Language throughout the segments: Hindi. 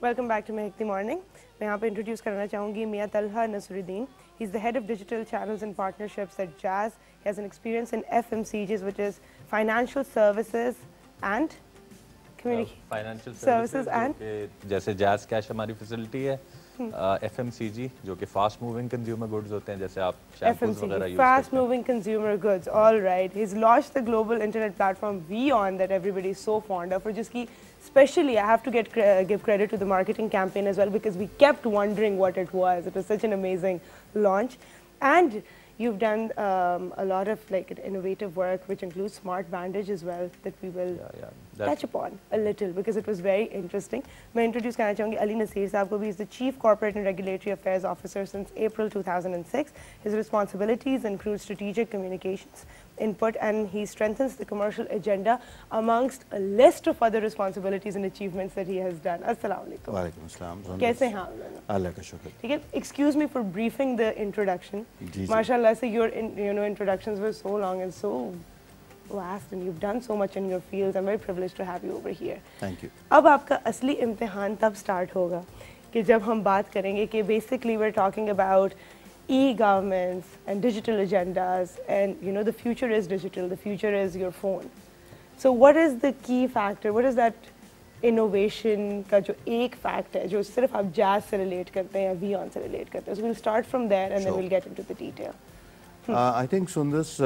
Welcome back to Mehak the Morning. मैं यहाँ पे इंट्रोड्यूस करना चाहूँगी Mian Talha Nasruddin. He's the head of digital channels and partnerships at Jazz. He has an experience in FMCGs, which is financial services and financial services and जैसे जैज़ कैश हमारी फैसिलिटी है, FMCG जो कि फास्ट मूविंग कंज्यूमर गुड्स होते हैं, जैसे आप शैम्पूज वगैरह यूज करते हैं. Fast moving consumer goods. All right. He's launched the global internet platform VEON that everybody is so fond of. और जिसकी especially I have to give credit to the marketing campaign as well, because we kept wondering what it was. It was such an amazing launch. And you've done a lot of innovative work, which includes smart bandage as well, that we will touch upon a little because it was very interesting. मैं introduce करना चाहूँगी अली नसीर साहब को भी. He's the Chief Corporate and Regulatory Affairs Officer since April 2006. His responsibilities include strategic communications, input, and he strengthens the commercial agenda amongst a list of other responsibilities and achievements that he has done. Assalamu alaikum. वालेकुम अस्सलाम. कैसे हैं आप? अल्लाह का शुक्र. ठीक है. Excuse me for briefing the introduction. Mashallah, so your introductions were so long and so vast, and you've done so much in your fields. I'm very privileged to have you over here. Thank you. अब आपका असली इम्तिहान तब स्टार्ट होगा कि जब हम बात करेंगे कि basically we're talking about e-governments and digital agendas, and the future is digital, the future is your phone. So what is the key factor, what is that innovation का जो एक fact है जो सिर्फ आप Jazz से relate करते हैं या VEON से relate करते हैं? So we'll start from there and then we'll get into the detail. I think Sundas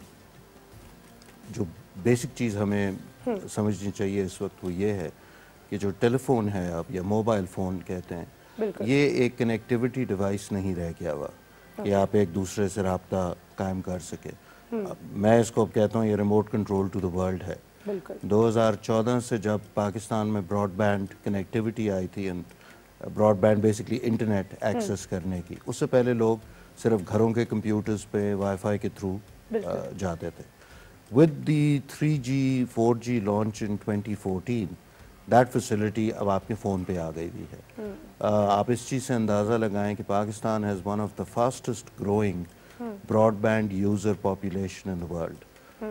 जो बेसिक चीज़ हमें समझनी चाहिए इस वक्त वो ये है कि जो टेलीफोन है आप या मोबाइल फ़ोन कहते हैं, ये एक कनेक्टिविटी डिवाइस नहीं रह गया हुआ कि आप एक दूसरे से रब्ता कायम कर सके. मैं इसको कहता हूँ ये remote control to the world है. 2014 से जब पाकिस्तान में ब्रॉडबैंड कनेक्टिविटी आई थी, and broadband basically internet access करने की, उससे पहले लोग सिर्फ घरों के कंप्यूटर्स पे वाईफाई के थ्रू जाते थे. With the 3G 4G launch in 2014, that facility अब आपके फ़ोन पे आ गई हुई है. आप इस चीज़ से अंदाज़ा लगाएं कि Pakistan has one of the fastest growing broadband user population in the world.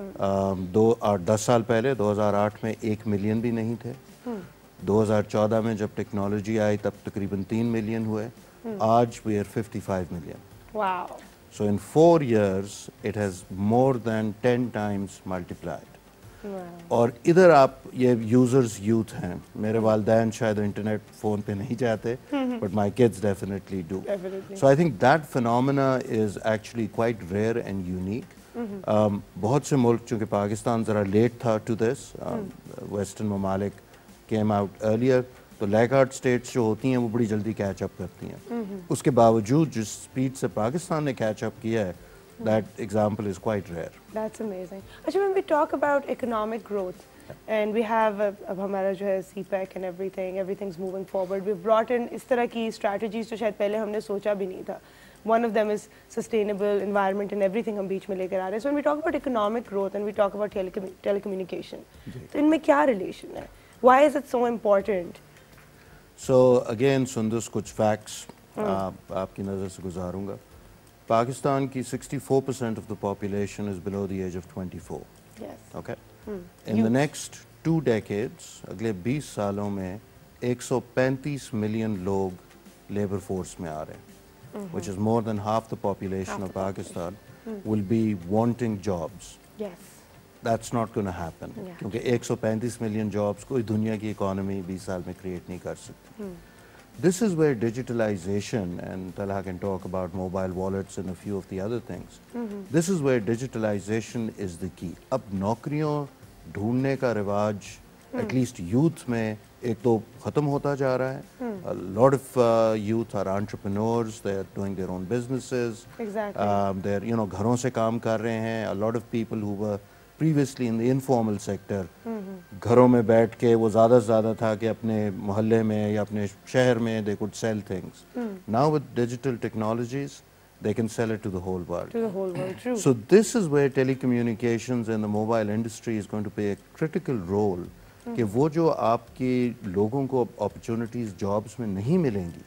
10 साल पहले 2008 में 1 मिलियन भी नहीं थे. 2014 में जब टेक्नोलॉजी आई तब तकरीबन 3 मिलियन हुए. आज we are 55 million. Wow. So in 4 years it has more than 10 times multiplied. Wow. और इधर आप ये यूजर्स यूथ हैं. मेरे वालिदैन शायद इंटरनेट फ़ोन पे नहीं जाते, but my kids definitely do. So I think that phenomena is actually quite rare and unique. बहुत से मुल्क, चूँकि पाकिस्तान ज़रा लेट था to this, वेस्टर्न ममालिक came out earlier, तो लैगार्ड स्टेट्स जो होती हैं वो बड़ी जल्दी कैच अप करती हैं. उसके बावजूद जिस स्पीड से पाकिस्तान ने कैच अप किया है, that example is quite rare. That's amazing. Actually, when we talk about economic growth, and we have अब हमारा जो है CPEC and everything's moving forward. We've brought in इस तरह की strategies जो शायद पहले हमने सोचा भी नहीं था. One of them is sustainable environment and everything हम बीच में लेकर आ रहे हैं. So when we talk about economic growth and we talk about telecommunication, तो इनमें क्या relation है? Why is it so important? So again, Sundas कुछ facts आपकी नज़र से गुजारूंगा. पाकिस्तान की 64% of the population is below the age of 24. Yes. Okay. In the next 2 decades, अगले 20 सालों में 135 मिलियन लोग लेबर फोर्स में आ रहे हैं, which is more than half the population of Pakistan will be wanting jobs. Yes. That's not going to happen. क्योंकि 135 मिलियन जॉब्स कोई दुनिया की इकोनॉमी 20 साल में क्रिएट नहीं कर सकती. This is where digitalization, and Talha can talk about mobile wallets and a few of the other things. This is where digitalization is the key. अब नौकरियों ढूंढने का रिवाज at least youth में एक तो ख़त्म होता जा रहा है. A lot of youth are entrepreneurs. They're doing their own businesses. Exactly. They're घरों से काम कर रहे हैं. A lot of people who were previously in the informal sector, घरों में बैठ के वो ज़्यादा से ज़्यादा था कि अपने मोहल्ले में या अपने शहर में they could sell things. Now with digital technologies, they can sell it to the whole world. To the whole world, true. So this is where telecommunications and the mobile industry is going to play a critical role. कि वो जो आपके लोगों को opportunities jobs में नहीं मिलेंगी,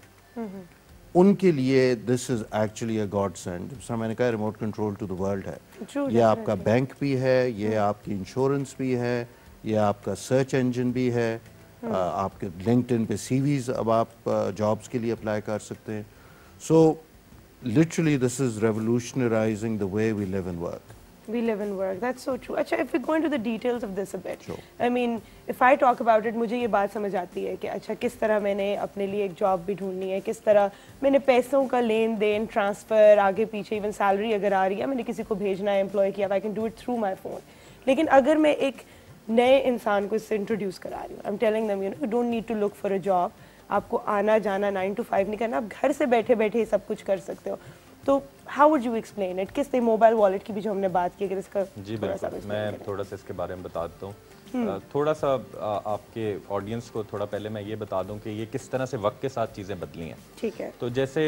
उनके लिए this is actually a godsend. जैसा मैंने कहा, remote control to the world है. ये आपका बैंक भी है, ये आपकी इंश्योरेंस भी है, ये आपका सर्च इंजन भी है, आपके लिंक्डइन पे सीवीज अब आप जॉब्स के लिए अप्लाई कर सकते हैं. So literally this is revolutionising the way we live and work. We live and work. That's so true. अच्छा, if we go into the details of this a bit, Sure. I mean, if I talk about it, मुझे ये बात समझ आती है कि अच्छा किस तरह मैंने अपने लिए एक जॉब भी ढूंढनी है, किस तरह मैंने पैसों का लेन देन, ट्रांसफ़र, आगे पीछे, इवन सैलरी अगर आ रही है, मैंने किसी को भेजना है, एम्प्लॉय किया, I can do it through my phone. लेकिन अगर मैं एक नए इंसान को इससे इंट्रोड्यूस करा रही हूँ, I am telling them, you know, you don't need to look for a job, आपको आना जाना 9 to 5 नहीं करना, आप घर से बैठे बैठे सब कुछ कर सकते हो. तो how would you explain it? किस मोबाइल वॉलेट की भी जो हमने बात की, अगर इसका जी बिल्कुल, मैं थोड़ा सा इसके बारे में बता देता हूँ. थोड़ा सा आपके ऑडियंस को थोड़ा पहले मैं ये बता दूं कि ये किस तरह से वक्त के साथ चीज़ें बदली हैं. ठीक है. तो जैसे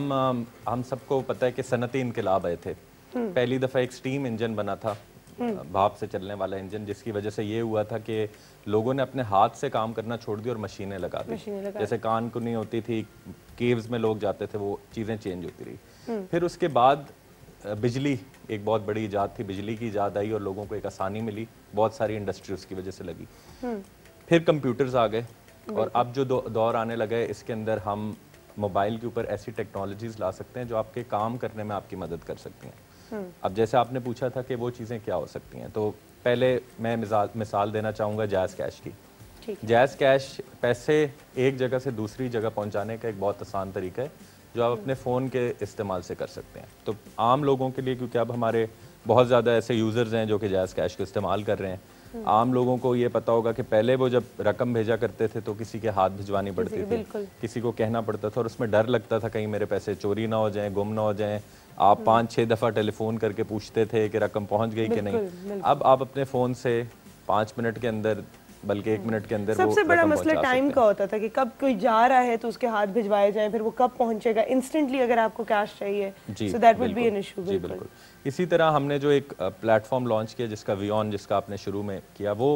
हम सबको पता है कि सनती इनकलाब आए थे. पहली दफ़ा एक स्टीम इंजन बना था, भाप से चलने वाला इंजन, जिसकी वजह से ये हुआ था कि लोगों ने अपने हाथ से काम करना छोड़ दिया और मशीनें लगा दी. जैसे कान कुनी होती थी, केव्स में लोग जाते थे, वो चीज़ें चेंज होती रही. फिर उसके बाद बिजली एक बहुत बड़ी इजाद थी, बिजली की इजाद आई और लोगों को एक आसानी मिली, बहुत सारी इंडस्ट्री उसकी वजह से लगी. फिर कंप्यूटर्स आ गए और अब जो दौर आने लगा है, इसके अंदर हम मोबाइल के ऊपर ऐसी टेक्नोलॉजीज ला सकते हैं जो आपके काम करने में आपकी मदद कर सकती हैं. अब जैसे आपने पूछा था कि वो चीज़ें क्या हो सकती हैं, तो पहले मैं मिसाल देना चाहूँगा जैज़ कैश की. जैज़ कैश पैसे एक जगह से दूसरी जगह पहुँचाने का एक बहुत आसान तरीका है जो आप अपने फ़ोन के इस्तेमाल से कर सकते हैं. तो आम लोगों के लिए, क्योंकि अब हमारे बहुत ज़्यादा ऐसे यूज़र्स हैं जो कि जैज़ कैश को इस्तेमाल कर रहे हैं, आम लोगों को ये पता होगा कि पहले वो जब रकम भेजा करते थे तो किसी के हाथ भिजवानी पड़ती थी, किसी को कहना पड़ता था और उसमें डर लगता था कहीं मेरे पैसे चोरी ना हो जाएं, गुम ना हो जाएं. आप 5-6 दफ़ा टेलीफोन करके पूछते थे कि रकम पहुंच गई कि नहीं. अब आप अपने फ़ोन से 5 मिनट के अंदर, बल्कि 1 मिनट के अंदर, सबसे बड़ा मसला टाइम का होता था कि कब कोई जा रहा है तो उसके हाथ भिजवाए जाएं, फिर वो कब पहुंचेगा. इंस्टेंटली अगर आपको कैश चाहिए, so that would be an issue. जी बिल्कुल. इसी तरह हमने जो एक प्लेटफॉर्म लॉन्च किया जिसका वीऑन, जिसका आपने शुरू में किया, वो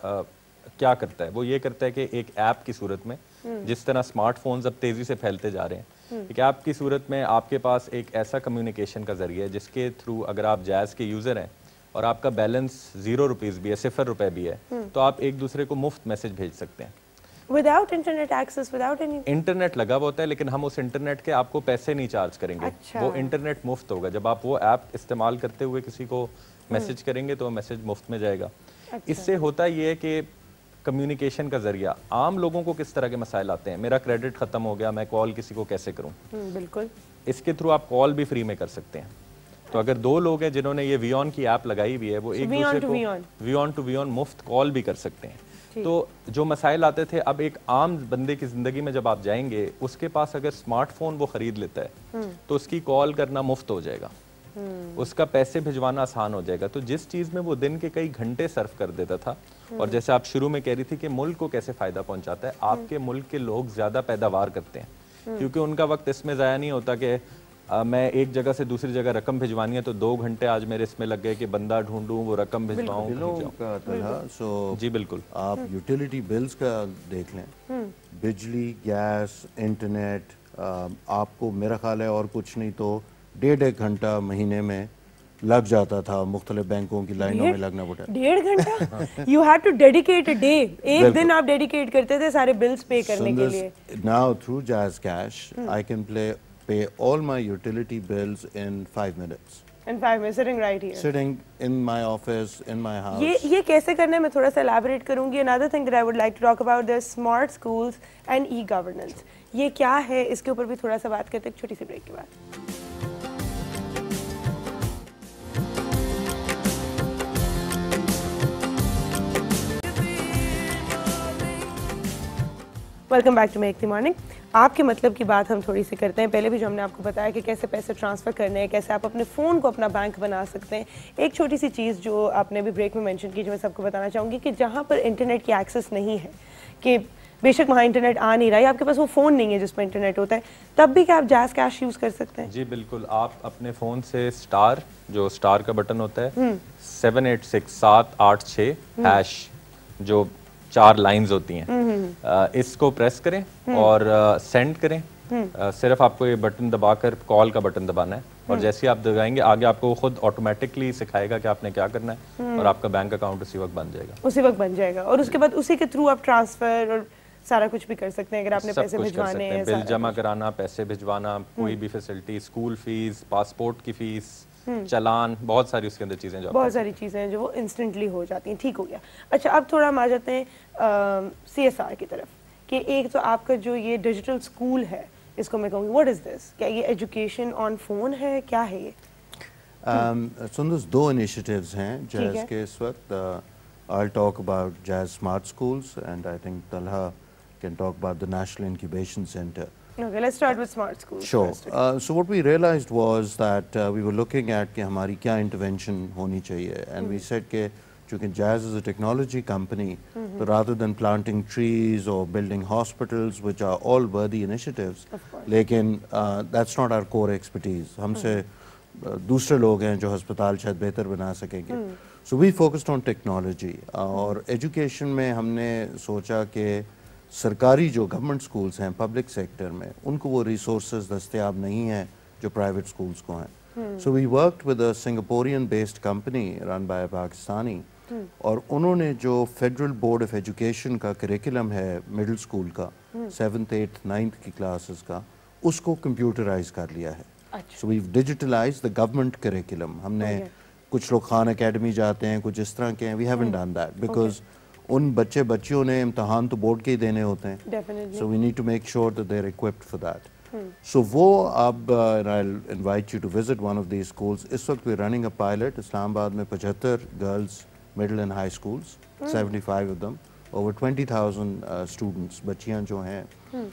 क्या करता है? वो ये करता है कि एक ऐप की सूरत में, जिस तरह स्मार्टफोन्स अब तेज़ी से फैलते जा रहे हैं, एक ऐप की सूरत में आपके पास एक ऐसा कम्युनिकेशन का जरिया है जिसके थ्रू अगर आप जैज़ के यूज़र हैं और आपका बैलेंस 0 रुपीज़ भी है, 0 रुपए भी है, तो आप एक दूसरे को मुफ्त मैसेज भेज सकते हैं. Without internet access, without any. Internet लगा हुआ होता है, लेकिन हम उस इंटरनेट के आपको पैसे नहीं चार्ज करेंगे. अच्छा. वो इंटरनेट मुफ्त होगा. जब आप वो ऐप इस्तेमाल करते हुए किसी को मैसेज करेंगे तो मैसेज मुफ्त में जाएगा. अच्छा. इससे होता ये है कि कम्युनिकेशन का जरिया, आम लोगों को किस तरह के मसाइल आते हैं, मेरा क्रेडिट खत्म हो गया, मैं कॉल किसी को कैसे करूं. बिल्कुल. इसके थ्रू आप कॉल भी फ्री में कर सकते हैं. तो अगर 2 लोग हैं जिन्होंने ये वीऑन की ऐप लगाई हुई है, वो एक दूसरे को वीऑन टू वीऑन मुफ्त कॉल भी कर सकते हैं. तो जो मसाइल आते थे, अब एक आम बंदे की जिंदगी में जब आप जाएंगे, उसके पास अगर स्मार्टफोन वो खरीद लेता है तो उसकी कॉल करना मुफ्त हो जाएगा, उसका पैसे भिजवाना आसान हो जाएगा. तो जिस चीज़ में वो दिन के कई घंटे सर्व कर देता था, और जैसे आप शुरू में कह रही थी कि मुल्क को कैसे फ़ायदा पहुंचाता है, आपके मुल्क के लोग ज़्यादा पैदावार करते हैं, क्योंकि उनका वक्त इसमें ज़ाया नहीं होता कि मैं एक जगह से दूसरी जगह रकम भिजवानी है तो 2 घंटे आज मेरे इसमें लग गए कि बंदा ढूंढूं, वो रकम भिजवाऊं. सो जी बिल्कुल. आप यूटिलिटी बिल्स का देख लें, बिजली, गैस, इंटरनेट, आपको मेरा ख्याल है और कुछ नहीं तो 1.5 घंटा महीने में लग जाता था. मुख्तलिफ बैंकों की लाइनों में लगना पड़ा. 1.5 घंटा? You had to dedicate a day. एक दिन आप डेडिकेट करते थे सारे बिल्स पे करने के लिए. Now through Jazz Cash I can pay all my utility bills in 5 minutes. In 5 minutes, sitting right here. Sitting in my office, in my house. ये कैसे करना है मैं थोड़ा सा elaborate करूँगी. Another thing that I would like to talk about is smart schools and e-governance. ये क्या है, इसके ऊपर भी थोड़ा सा बात करते हैं एक छोटी सी ब्रेक के बाद. Welcome back to make the morning. आपके मतलब की बात हम थोड़ी सी करते हैं. पहले भी जो हमने आपको बताया कि कैसे पैसे ट्रांसफ़र करने हैं, कैसे आप अपने फ़ोन को अपना बैंक बना सकते हैं. एक छोटी सी चीज़ जो आपने भी ब्रेक में मेंशन की, जो मैं सबको बताना चाहूँगी, कि जहाँ पर इंटरनेट की एक्सेस नहीं है, कि बेशक वहाँ इंटरनेट आ नहीं रहा है, आपके पास वो फ़ोन नहीं है जिसमें इंटरनेट होता है, तब भी क्या आप जैज़ कैश यूज़ कर सकते हैं? जी बिल्कुल. आप अपने फ़ोन से स्टार, जो स्टार का बटन होता है, 786 हैश, जो 4 लाइंस होती हैं, इसको प्रेस करें और सेंड करें. सिर्फ आपको ये बटन दबाकर कॉल का बटन दबाना है, और जैसे ही आप दबाएंगे आगे आपको खुद ऑटोमेटिकली सिखाएगा कि आपने क्या करना है, और आपका बैंक अकाउंट उसी वक्त बन जाएगा. और उसके बाद उसी के थ्रू आप ट्रांसफ़र और सारा कुछ भी कर सकते हैं अगर आपने पैसे भिजवाने हैं, बिल जमा कराना, पैसे भिजवाना, कोई भी फैसिलिटी, स्कूल फीस, पासपोर्ट की फीस, चालान, बहुत सारी उसके अंदर चीजें, बहुत सारी चीजें हैं जो वो इंस्टेंटली हो जाती हैं। ठीक हो गया। अच्छा, अब थोड़ा हम आ जाते हैं CSR की तरफ कि एक तो आपका जो ये डिजिटल स्कूल है, इसको मैं कहूँगी व्हाट इज दिस, क्या ये एजुकेशन ऑन फोन है, क्या है ये? सुंदर, दो इनिशिएटिव्स हैं जैज़ के इस वक्त। I'll talk about Jazz Smart Schools and I think Talha can talk about the National Incubation Center. Okay, let's start with smart schools. Sure. First. So what we realized was that we were looking at कि हमारी क्या intervention होनी चाहिए, and we said कि चूँकि Jazz is a technology company, so rather than planting trees or building hospitals, which are all worthy initiatives, लेकिन that's not our core expertise. हमसे दूसरे लोग हैं जो अस्पताल शायद बेहतर बना सकेंगे. So we focused on technology और education में हमने सोचा कि सरकारी जो गवर्नमेंट स्कूल्स हैं पब्लिक सेक्टर में, उनको वो रिसोर्सेज दस्तयाब नहीं हैं जो प्राइवेट स्कूल्स को हैं. So we worked with a Singaporean based company run by a Pakistani और उन्होंने जो फेडरल बोर्ड ऑफ एजुकेशन का करिकुलम है मिडिल स्कूल का 7th 8th 9th की क्लासेस का, उसको कंप्यूटराइज कर लिया है. So we've digitalized the government curriculum. हमने कुछ लोग खान एकेडमी जाते हैं, कुछ इस तरह के हैं. We haven't done that because उन बच्चियों ने इम्तहान तो बोर्ड के ही देने होते हैं. Definitely. So we need to make sure that they're equipped for that. So वो अब and I'll invite you to visit one of these schools. इस वक्त we're running a pilot. Islamabad में 75 girls middle and high schools, 75 of them, over 20,000 students, बच्चियां जो हैं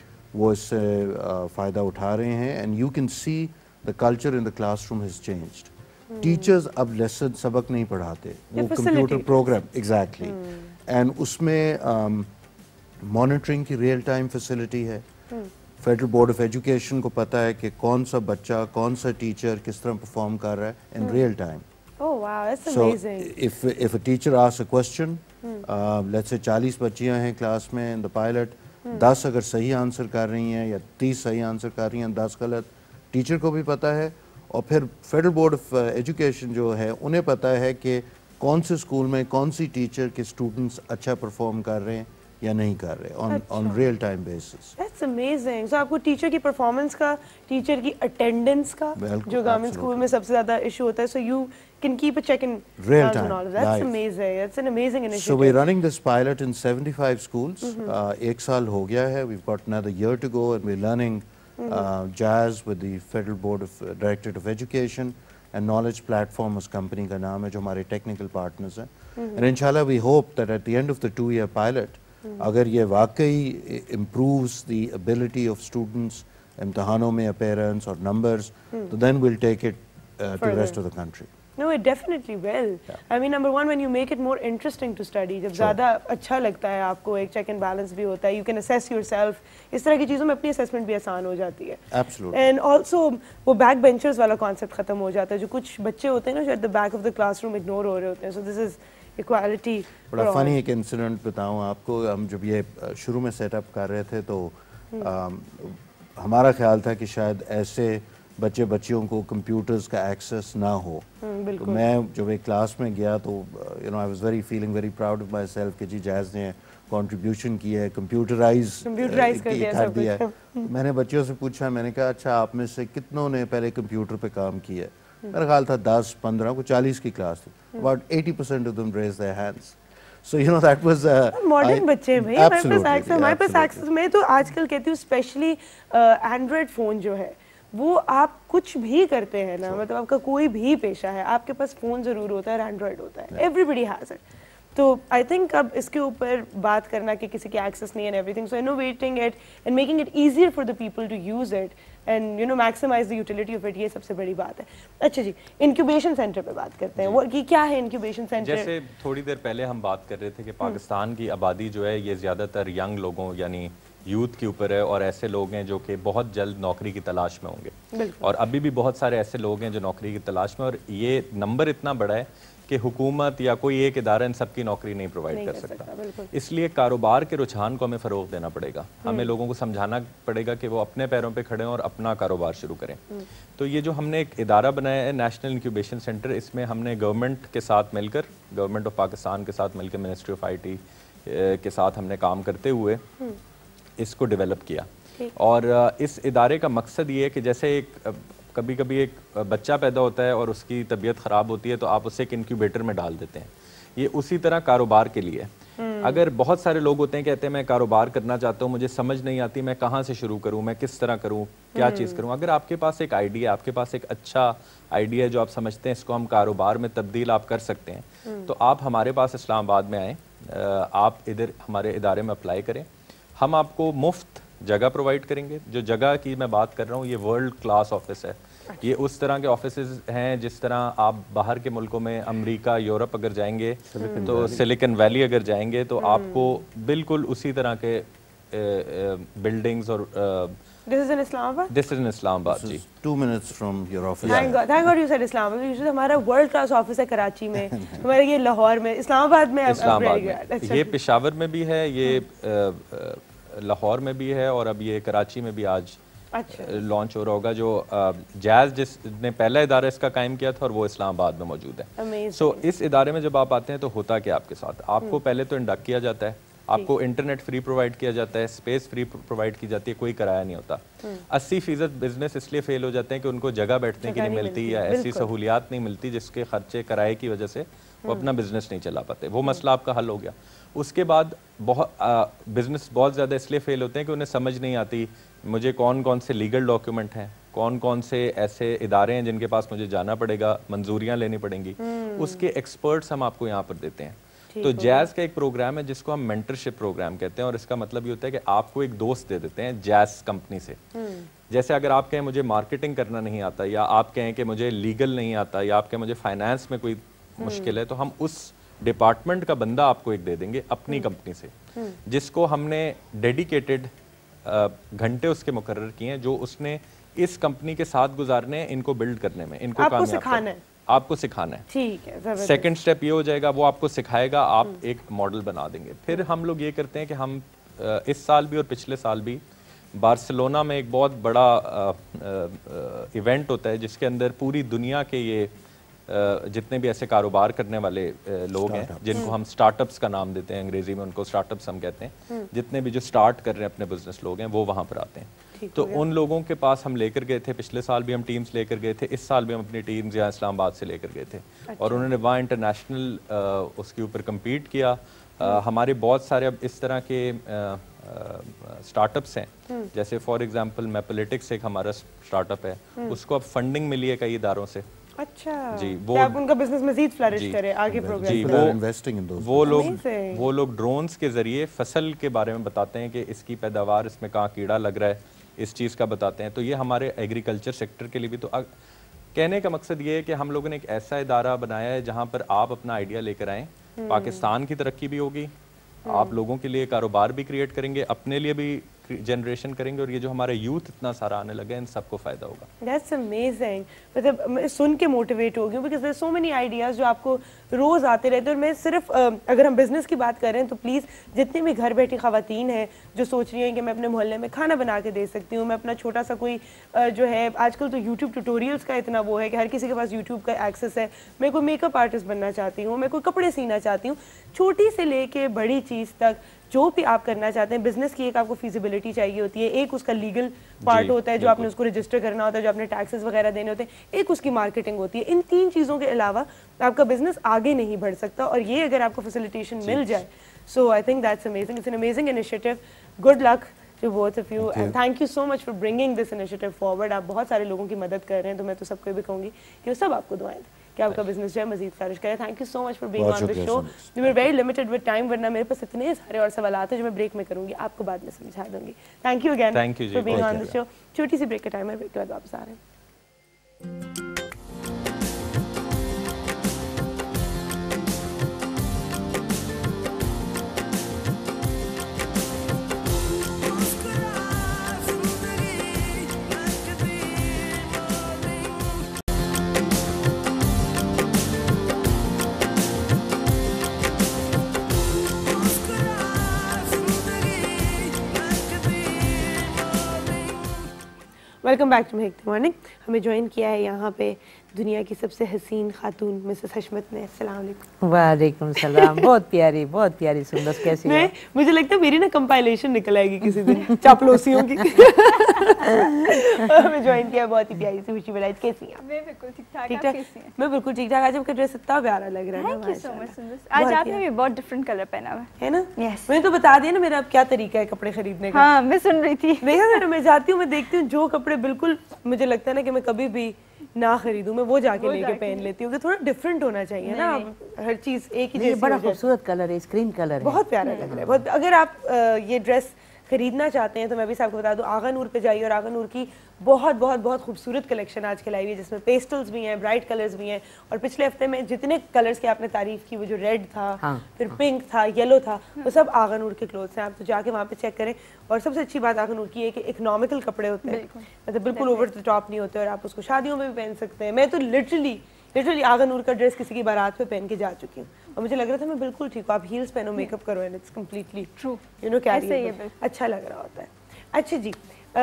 वो इससे फ़ायदा उठा रहे हैं. And you can see the culture in the classroom has changed. Teachers अब लेसन सबक नहीं पढ़ाते, वो कंप्यूटर प्रोग्राम एग्जैक्टली एंड उसमें मॉनिटरिंग की रियल टाइम फैसिलिटी है. फेडरल बोर्ड ऑफ एजुकेशन को पता है कि कौन सा बच्चा, कौन सा टीचर किस तरह परफॉर्म कर रहा है in real time. Oh wow, that's amazing. So if a teacher asks a question, let's say 40 बच्चियां हैं क्लास में इन द पायलट, 10 अगर सही आंसर कर रही हैं या 30 सही आंसर कर रही हैं, 10 गलत, टीचर को भी पता है और फिर फेडरल बोर्ड ऑफ एजुकेशन जो है उन्हें पता है कि कौन से स्कूल में कौन सी टीचर के स्टूडेंट्स अच्छा परफॉर्म कर रहे हैं या नहीं कर रहे on real time basis. That's amazing. So आपको टीचर की परफॉर्मेंस का, टीचर की अटेंडेंस का जो गवर्नमेंट स्कूल में सबसे ज्यादा इशू होता है, so you can keep a check in real time. That's amazing. That's an amazing initiative. So we're running this pilot in 75 schools. एक साल हो गया है. We've got another year to go and we're learning Jazz with the Federal Board of Directorate of Education and Knowledge Platform उस company का नाम है जो हमारे technical partners हैं. And inshallah we hope that at the end of the 2-year pilot, अगर ये वाकई improves the ability of students इम्तहानों में appearance और numbers, so then we'll take it to the rest of the country. No, it definitely will. Yeah. I mean, number one, when you make it more interesting to study, जब ज़्यादा अच्छा लगता है आपको, एक check and balance भी होता है, you can assess yourself, इस तरह की चीज़ों में अपनी assessment भी आसान हो जाती है. Absolutely. And also वो backbenchers वाला concept खत्म हो जाता है, जो कुछ बच्चे होते हैं ना जो at the back of the classroom ignore हो रहे होते हैं. So this is equality. बड़ा funny एक incident बताऊँ आपको. हम जब ये शुरू में setup कर रहे थे तो हमारा ख्याल था कि शायद ऐसे बच्चियों को कंप्यूटर्स का एक्सेस ना हो. तो मैं जब एक क्लास में गया तो you know I was feeling very proud of myself कि जी जैज़ ने कंट्रीब्यूशन किया है, कंप्यूटराइज कर दिया है. मैंने बच्चियों से पूछा, मैंने कहा अच्छा आप में से कितनों ने पहले कंप्यूटर पे काम किया है? मेरा ख्याल था 10-15 को 40 की क्लास थी. About 80% of them raised their hands. So you know that was modern बच्चे भाई, हमारे पास एक्सेस. मैं तो आजकल कहती हूँ स्पेशली एंड्रॉइड फोन जो है वो आप कुछ भी करते हैं ना, मतलब आपका कोई भी पेशा है, आपके पास फोन जरूर होता है और एंड्रॉइड होता है. Everybody has it. तो आई थिंक अब इसके ऊपर बात करना कि किसी के एक्सेस नहीं है and everything, so innovating it and making it easier for the people to use it and you know maximise the utility of it, ये सबसे बड़ी बात है. अच्छा जी, इंक्यूबेशन सेंटर पे बात करते हैं. वो कि क्या है इंक्यूबेशन सेंटर? जैसे थोड़ी देर पहले हम बात कर रहे थे कि पाकिस्तान की आबादी जो है ये ज़्यादातर यंग लोगों यानी यूथ के ऊपर है और ऐसे लोग हैं जो कि बहुत जल्द नौकरी की तलाश में होंगे. और अभी भी बहुत सारे ऐसे लोग हैं जो नौकरी की तलाश में, और ये नंबर इतना बड़ा है कि हुकूमत या कोई एक इदारा इन सबकी नौकरी नहीं प्रोवाइड कर सकता. इसलिए कारोबार के रुझान को हमें फ़रोग देना पड़ेगा. हमें लोगों को समझाना पड़ेगा कि वो अपने पैरों पे खड़े हों और अपना कारोबार शुरू करें. तो ये जो हमने एक इदारा बनाया है नेशनल इंक्यूबेशन सेंटर, इसमें हमने गवर्नमेंट के साथ मिलकर, गवर्नमेंट ऑफ पाकिस्तान के साथ मिलकर, मिनिस्ट्री ऑफ IT के साथ हमने काम करते हुए इसको डेवलप किया। और इस इदारे का मकसद ये है कि जैसे एक कभी कभी एक बच्चा पैदा होता है और उसकी तबीयत ख़राब होती है तो आप उसे एक इंक्यूबेटर में डाल देते हैं, ये उसी तरह कारोबार के लिए। अगर बहुत सारे लोग होते हैं कहते हैं मैं कारोबार करना चाहता हूँ, मुझे समझ नहीं आती मैं कहाँ से शुरू करूँ, मैं किस तरह करूँ, क्या चीज़ करूँ। अगर आपके पास एक आइडिया, आपके पास एक अच्छा आइडिया है जो आप समझते हैं इसको हम कारोबार में तब्दील आप कर सकते हैं, तो आप हमारे पास इस्लामाबाद में आएँ, आप इधर हमारे इदारे में अप्लाई करें। हम आपको मुफ्त जगह प्रोवाइड करेंगे। जो जगह की मैं बात कर रहा हूँ ये वर्ल्ड क्लास ऑफिस है। ये उस तरह के ऑफिसेज हैं जिस तरह आप बाहर के मुल्कों में अमेरिका, यूरोप अगर जाएंगे तो सिलिकॉन वैली अगर जाएंगे तो आपको बिल्कुल उसी तरह के बिल्डिंग्स और This is in Islamabad? This is in Islamabad, जी। 2 minutes from your office. Thank God you said Islamabad. Usually हमारा वर्ल्ड क्लास ऑफिस है कराची में, हमारे ये लाहौर में, इस्लामाबाद में। इस्लामाबाद में, ये पेशावर में भी है, ये लाहौर में भी है और अब ये कराची में भी आज लॉन्च हो रहा होगा। जो जैज़ जिसने पहला इदारा इसका कायम किया था और वो इस्लामाबाद में मौजूद है। सो इस इदारे में जब आप आते हैं तो होता क्या आपके साथ, आपको पहले तो इंडक्ट किया जाता है, आपको इंटरनेट फ्री प्रोवाइड किया जाता है, स्पेस फ्री प्रोवाइड की जाती है, कोई किराया नहीं होता। 80% बिजनेस इसलिए फेल हो जाते हैं कि उनको जगह बैठने की नहीं मिलती या ऐसी सहूलियात नहीं मिलती जिसके खर्चे किराए की वजह से वो अपना बिजनेस नहीं चला पाते। वो मसला आपका हल हो गया। उसके बाद बिजनेस बहुत ज़्यादा इसलिए फेल होते हैं कि उन्हें समझ नहीं आती मुझे कौन कौन से लीगल डॉक्यूमेंट हैं, कौन कौन से ऐसे इदारे हैं जिनके पास मुझे जाना पड़ेगा, मंजूरियाँ लेनी पड़ेंगी। उसके एक्सपर्ट्स हम आपको यहाँ पर देते हैं। तो जैज़ का एक प्रोग्राम है जिसको हम मेंटरशिप प्रोग्राम कहते हैं और इसका मतलब ये होता है कि आपको एक दोस्त दे देते हैं जैज़ कंपनी से। जैसे अगर आप कहें मुझे मार्केटिंग करना नहीं आता, या आप कहें कि मुझे लीगल नहीं आता, या आप कहें मुझे फाइनेंस में कोई मुश्किल है, तो हम उस डिपार्टमेंट का बंदा आपको एक दे देंगे अपनी कंपनी से, जिसको हमने डेडिकेटेड घंटे उसके मुकर्रर किए हैं जो उसने इस कंपनी के साथ गुजारने हैं इनको बिल्ड करने में, इनको आपको सिखाना है। आपको सिखाना है। ठीक है। सेकंड स्टेप ये हो जाएगा, वो आपको सिखाएगा, आप एक मॉडल बना देंगे। फिर हम लोग ये करते हैं कि हम इस साल भी और पिछले साल भी बार्सिलोना में एक बहुत बड़ा इवेंट होता है जिसके अंदर पूरी दुनिया के ये जितने भी ऐसे कारोबार करने वाले लोग हैं जिनको हम स्टार्टअप्स का नाम देते हैं, अंग्रेजी में उनको स्टार्टअप्स हम कहते हैं, जितने भी जो स्टार्ट कर रहे हैं अपने बिजनेस लोग हैं वो वहाँ पर आते हैं। तो उन लोगों के पास हम लेकर गए थे, पिछले साल भी हम टीम्स लेकर गए थे, इस साल भी हम अपनी टीम्स यहाँ इस्लामाबाद से लेकर गए थे। और उन्होंने वहाँ इंटरनेशनल उसके ऊपर कम्पीट किया। हमारे बहुत सारे अब इस तरह के स्टार्टअप्स हैं, जैसे फॉर एग्जांपल मैपलिटिक्स एक हमारा स्टार्टअप है, उसको अब फंडिंग मिली है कई इदारों से। अच्छा जी, वो आप उनका बिजनेस मजीद फ्लरिश करे, आगे प्रोग्रेस जी, वो लोग ड्रोन्स के जरिए फसल के बारे में बताते हैं कि इसकी पैदावार, इसमें कहाँ कीड़ा लग रहा है, इस चीज़ का बताते हैं। तो ये हमारे एग्रीकल्चर सेक्टर के लिए भी, तो कहने का मकसद ये है कि हम लोगों ने एक ऐसा इदारा बनाया है जहाँ पर आप अपना आइडिया लेकर आएँ, पाकिस्तान की तरक्की भी होगी, आप लोगों के लिए कारोबार भी क्रिएट करेंगे, अपने लिए भी जनरेशन करेंगे, और ये जो हमारे यूथ इतना सारा आने लगा है इन सबको फायदा होगा। That's amazing. मतलब मैं सुन के मोटिवेट हो गई हूँ because there's so many ideas जो आपको रोज आते रहते हैं। और मैं सिर्फ अगर हम बिजनेस की बात करें तो प्लीज़ जितनी भी घर बैठी ख़वातीन हैं जो सोच रही हैं कि मैं अपने मोहल्ले में खाना बना के दे सकती हूँ, मैं अपना छोटा सा कोई जो है, आजकल तो यूट्यूब ट्यूटोरियल्स का इतना वो है कि हर किसी के पास यूट्यूब का एक्सेस है, मैं कोई मेकअप आर्टिस्ट बनना चाहती हूँ, मैं कोई कपड़े सीना चाहती हूँ, छोटी से लेके बड़ी चीज़ तक जो भी आप करना चाहते हैं। बिजनेस की एक आपको फीजिबिलिटी चाहिए होती है, एक उसका लीगल पार्ट होता है जो आपने उसको रजिस्टर करना होता है, जो आपने टैक्सेस वगैरह देने होते हैं, एक उसकी मार्केटिंग होती है। इन 3 चीज़ों के अलावा आपका बिजनेस आगे नहीं बढ़ सकता, और ये अगर आपको फैसिलिटेशन मिल जाए, so I think that's amazing, it's an amazing initiative. Good luck to both of you and thank you so much for bringing this initiative forward। आप बहुत सारे लोगों की मदद कर रहे हैं, तो मैं तो सबको भी कहूँगी कि वो सब आपको दुआएं दें कि आपका बिजनेस जो है मजीद फ्लरिश करे। Thank you so much for being on the show. We were very limited with time, वरना मेरे पास इतने सारे और सवाल आते हैं जो मैं ब्रेक में करूँगी, आपको बाद में समझा दूंगी। Thank you again for being on the show. छोटी सी ब्रेक का टाइम है, ब्रेक के बाद वापस आ रहे हैं। वेलकम बैक टू महकती मॉर्निंग। हमें ज्वाइन किया है यहाँ पे दुनिया की सबसे हसीन खातून मिसेस हशमत ने। अस्सलाम वालेकुम। वालेकुम सलाम। बहुत प्यारी सुंदर, कैसी हो? मुझे लगता है मेरी ना कंपाइलेशन निकल आएगी किसी दिन चापलूसियों की। मैं ज्वाइन किया, बहुत ही प्यारी सी खुशी बनाई। कैसी हैं? मैं बिल्कुल ठीक ठाक। ठीक ठाक। मैं बिल्कुल ठीक ठाक। आज आपका ड्रेस इतना प्यारा लग रहा है ना। थैंक यू सो मच सुंदर। आज आपने भी बहुत डिफरेंट कलर पहना हुआ है ना। यस। मैंने तो बता दिया ना मेरा अब क्या तरीका है कपड़े खरीदने का। हाँ, मैं सुन रही थी। देखा मैं जाती हूँ, मैं देखती हूँ जो कपड़े बिल्कुल मुझे लगता है ना कि मैं कभी भी ना खरीदूं, मैं वो जाके लेके पहन लेती हूँ कि थोड़ा डिफरेंट होना चाहिए ना। हर चीज एक ही जैसी। बड़ा खूबसूरत कलर है, स्क्रीन कलर है, बहुत प्यारा लग रहा है बहुत। अगर आप ये ड्रेस खरीदना चाहते हैं तो मैं भी आपको बता दूं, आगा नूर पे जाइए और आगा नूर की बहुत बहुत बहुत खूबसूरत कलेक्शन आज के लाई हुई है, जिसमें पेस्टल्स भी हैं, ब्राइट कलर्स भी हैं। और पिछले हफ्ते में जितने कलर्स की आपने तारीफ की, वो जो रेड था, फिर पिंक था, येलो था, वो सब आगा नूर के क्लोथ्स हैं। आप तो जाके वहाँ पे चेक करें। और सबसे अच्छी बात आगा नूर की है कि इकोनॉमिकल कपड़े होते हैं, मतलब बिल्कुल ओवर द टॉप नहीं होते, और आप उसको शादियों में भी पहन सकते हैं। मैं तो लिटरली आगा नूर का ड्रेस किसी की बारात पे पहन के जा चुकी हूँ और मुझे लग रहा था मैं बिल्कुल ठीक हूँ। आप हील्स पहनो, मेकअप करो, and it's completely true, you know, carry, अच्छा लग रहा होता है। अच्छा जी,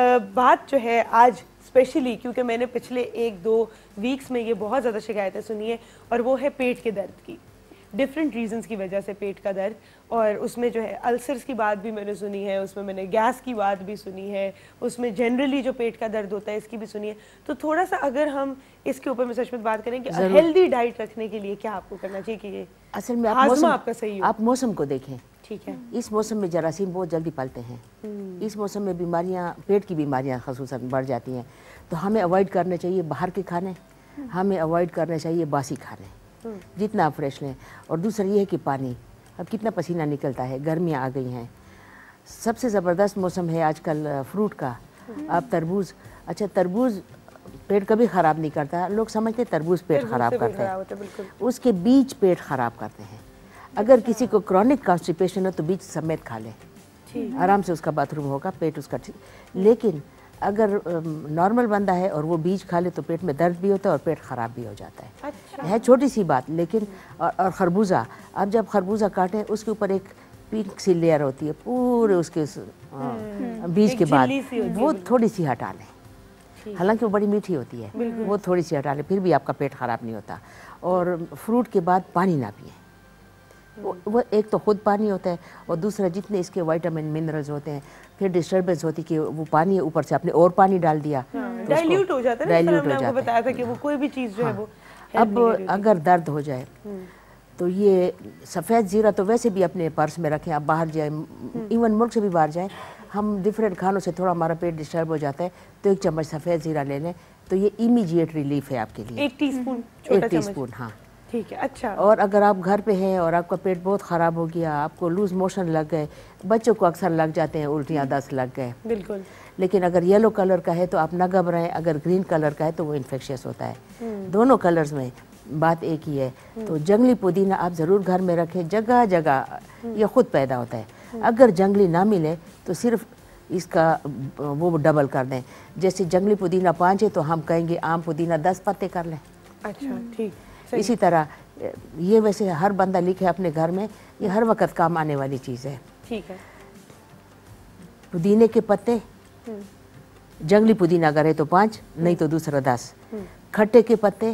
बात जो है आज स्पेशली क्योंकि मैंने पिछले 1-2 वीक्स में ये बहुत ज़्यादा शिकायतें सुनी है, और वो है पेट के दर्द की। डिफरेंट रीजंस की वजह से पेट का दर्द, और उसमें जो है अल्सर्स की बात भी मैंने सुनी है, उसमें मैंने गैस की बात भी सुनी है, उसमें जनरली जो पेट का दर्द होता है इसकी भी सुनी है। तो थोड़ा सा अगर हम इसके ऊपर में सच में बात करें कि हेल्दी डाइट रखने के लिए क्या आपको करना चाहिए कि ये असल में आपका सही हो। आप मौसम को देखें। ठीक है। इस मौसम में जरासीम बहुत जल्दी पलते हैं। इस मौसम में बीमारियां, पेट की बीमारियां ख़ुसूसन बढ़ जाती हैं। तो हमें अवॉइड करने चाहिए बाहर के खाने, हमें अवॉइड करने चाहिए बासी खाने, जितना आप फ्रेश लें। और दूसरा ये है कि पानी, अब कितना पसीना निकलता है, गर्मियाँ आ गई हैं, सबसे ज़बरदस्त मौसम है आजकल फ्रूट का। आप तरबूज, अच्छा तरबूज पेट कभी ख़राब नहीं करता, लोग समझते तरबूज पेट ख़राब करते हैं, उसके बीज पेट ख़राब करते हैं। अगर किसी को क्रॉनिक कॉन्स्टिपेशन हो तो बीज समेत खा ले, आराम से उसका बाथरूम होगा, पेट उसका ठीक। लेकिन अगर नॉर्मल बंदा है और वो बीज खा ले तो पेट में दर्द भी होता है और पेट ख़राब भी हो जाता है। अच्छा। है छोटी सी बात, लेकिन और खरबूजा, आप जब खरबूजा काटें उसके ऊपर एक पिंक सी लेयर होती है पूरे उसके बीज के बाद, वो थोड़ी सी हटा लें। हालांकि वो बड़ी मीठी होती है, वो थोड़ी सी हटा लें, फिर भी आपका पेट ख़राब नहीं होता। और फ्रूट के बाद पानी ना पिए, वो एक तो खुद पानी होता है, और दूसरा जितने इसके विटामिन मिनरल्स होते हैं, फिर डिस्टर्बेंस होती है कि वो पानी ऊपर से आपने और पानी डाल दिया, डाइल्यूट हो जाता है। डाइल्यूट हो जाता है। बताया था कि वो कोई भी चीज़ जो है वो अब अगर दर्द हो जाए तो ये सफ़ेद ज़ीरा तो वैसे भी अपने पर्स में रखें। आप बाहर जाए, इवन मुल्क से भी बाहर जाए, हम डिफरेंट खानों से थोड़ा हमारा पेट डिस्टर्ब हो जाता है तो 1 चम्मच सफ़ेद ज़ीरा ले लें, तो ये इमीडिएट रिलीफ है आपके लिए। 1 टीस्पून, 1 टीस्पून, हाँ ठीक है। अच्छा। और अगर आप घर पे हैं और आपका पेट बहुत ख़राब हो गया, आपको लूज मोशन लग गए, बच्चों को अक्सर लग जाते हैं उल्टियाँ, 10 लग गए, बिल्कुल, लेकिन अगर येलो कलर का है तो आप न घबराएं, अगर ग्रीन कलर का है तो वो इन्फेक्शियस होता है। दोनों कलर्स में बात एक ही है। तो जंगली पुदीना आप ज़रूर घर में रखें, जगह जगह ये खुद पैदा होता है। अगर जंगली ना मिले तो सिर्फ इसका वो डबल कर दें, जैसे जंगली पुदीना 5 है तो हम कहेंगे आम पुदीना 10 पत्ते कर लें। अच्छा, ठीक। इसी तरह ये वैसे हर बंदा लिखे अपने घर में, ये हर वक्त काम आने वाली चीज़ है। ठीक है। पुदीने के पत्ते, जंगली पुदीना अगर है तो 5, नहीं तो दूसरा 10। खट्टे के पत्ते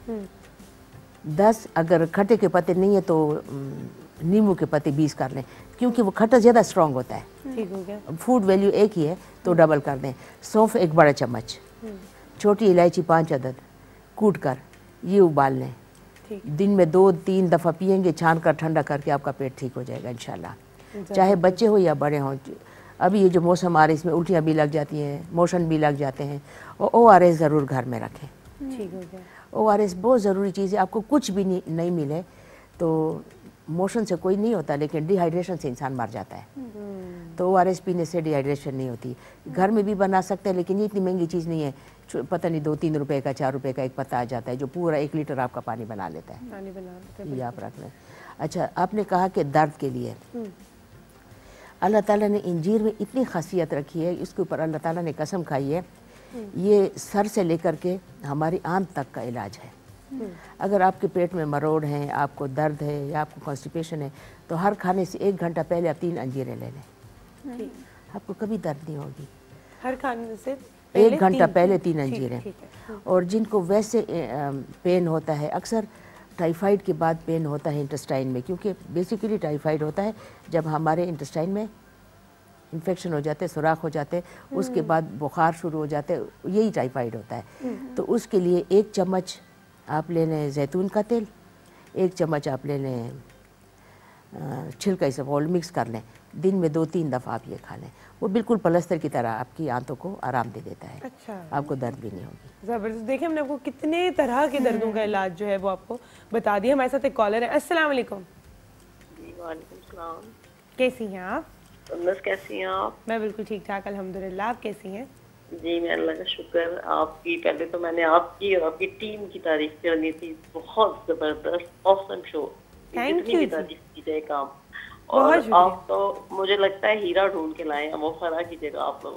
10, अगर खट्टे के पत्ते नहीं है तो नींबू के पत्ते 20 कर लें, क्योंकि वो खट्टा ज़्यादा स्ट्रॉन्ग होता है। ठीक हो गया। फूड वैल्यू एक ही है तो डबल कर दें। सौंफ 1 बड़ा चम्मच, छोटी इलायची 5 अदद कूट कर ये उबाल लें। दिन में 2-3 दफ़ा पिएंगे, छान कर ठंडा करके आपका पेट ठीक हो जाएगा इंशाल्लाह। चाहे बच्चे हो या बड़े हों। अभी ये जो मौसम आ रहा है इसमें उल्टियाँ भी लग जाती हैं, मोशन भी लग जाते हैं, और ORS ज़रूर घर में रखें। ठीक हो गया। ORS बहुत ज़रूरी चीज़ है। आपको कुछ भी नहीं मिले तो मोशन से कोई नहीं होता, लेकिन डिहाइड्रेशन से इंसान मर जाता है। तो ORS पीने से डिहाइड्रेशन नहीं होती। घर में भी बना सकते हैं, लेकिन ये इतनी महंगी चीज़ नहीं है, पता नहीं 2-3 रुपए का, 4 रुपए का एक पत्ता आ जाता है जो पूरा 1 लीटर आपका पानी बना लेता है। पानी बना लेता है, ये आप रख लें। अच्छा, आपने कहा कि दर्द के लिए अल्लाह ताला ने इंजीर में इतनी खासियत रखी है, इसके ऊपर अल्लाह ताला ने कसम खाई है, ये सर से लेकर के हमारी आंत तक का इलाज है। अगर आपके पेट में मरोड़ हैं, आपको दर्द है या आपको कॉन्स्टिपेशन है, तो हर खाने से 1 घंटा पहले आप 3 अंजीरें ले लें, आपको कभी दर्द नहीं होगी। हर खाने से 1 घंटा पहले 3 अंजीरें। और जिनको वैसे पेन होता है, अक्सर टाइफाइड के बाद पेन होता है इंटेस्टाइन में, क्योंकि बेसिकली टाइफाइड होता है जब हमारे इंटेस्टाइन में इन्फेक्शन हो जाते, सुराख हो जाते, उसके बाद बुखार शुरू हो जाते, यही टाइफाइड होता है। तो उसके लिए 1 चम्मच आप ले लें जैतून का तेल, 1 चम्मच आप ले लें छिलका इसबगोल, मिक्स कर लें, दिन में 2-3 दफ़ा आप ये खा लें। वो बिल्कुल प्लास्टर की तरह आपकी आंतों को आराम दे देता है। अच्छा, आपको दर्द भी नहीं होगी। जबरदस्त। देखिए हमने आपको कितने तरह के दर्दों का इलाज जो है वो आपको बता दिया। हमारे साथ एक कॉलर है। अस्सलाम वालेकुम। जी वालेकुम सलाम। कैसी हैं आप? बस कैसी हैं आप? मैं बिल्कुल ठीक ठाक अल्हम्दुलिल्लाह। आप कैसी हैं? जी मैं अल्लाह का शुक्र। आपकी पहले तो मैंने आपकी और आपकी टीम की तारीफ करनी थी, बहुत जबरदस्त ऑसम शो। Thank you. तारीफ की जाए काम। बहुत और शुक्रिया। आप तो मुझे लगता है हीरा ढूंढ के लाए हैं वो फरा की जगह आप लोगों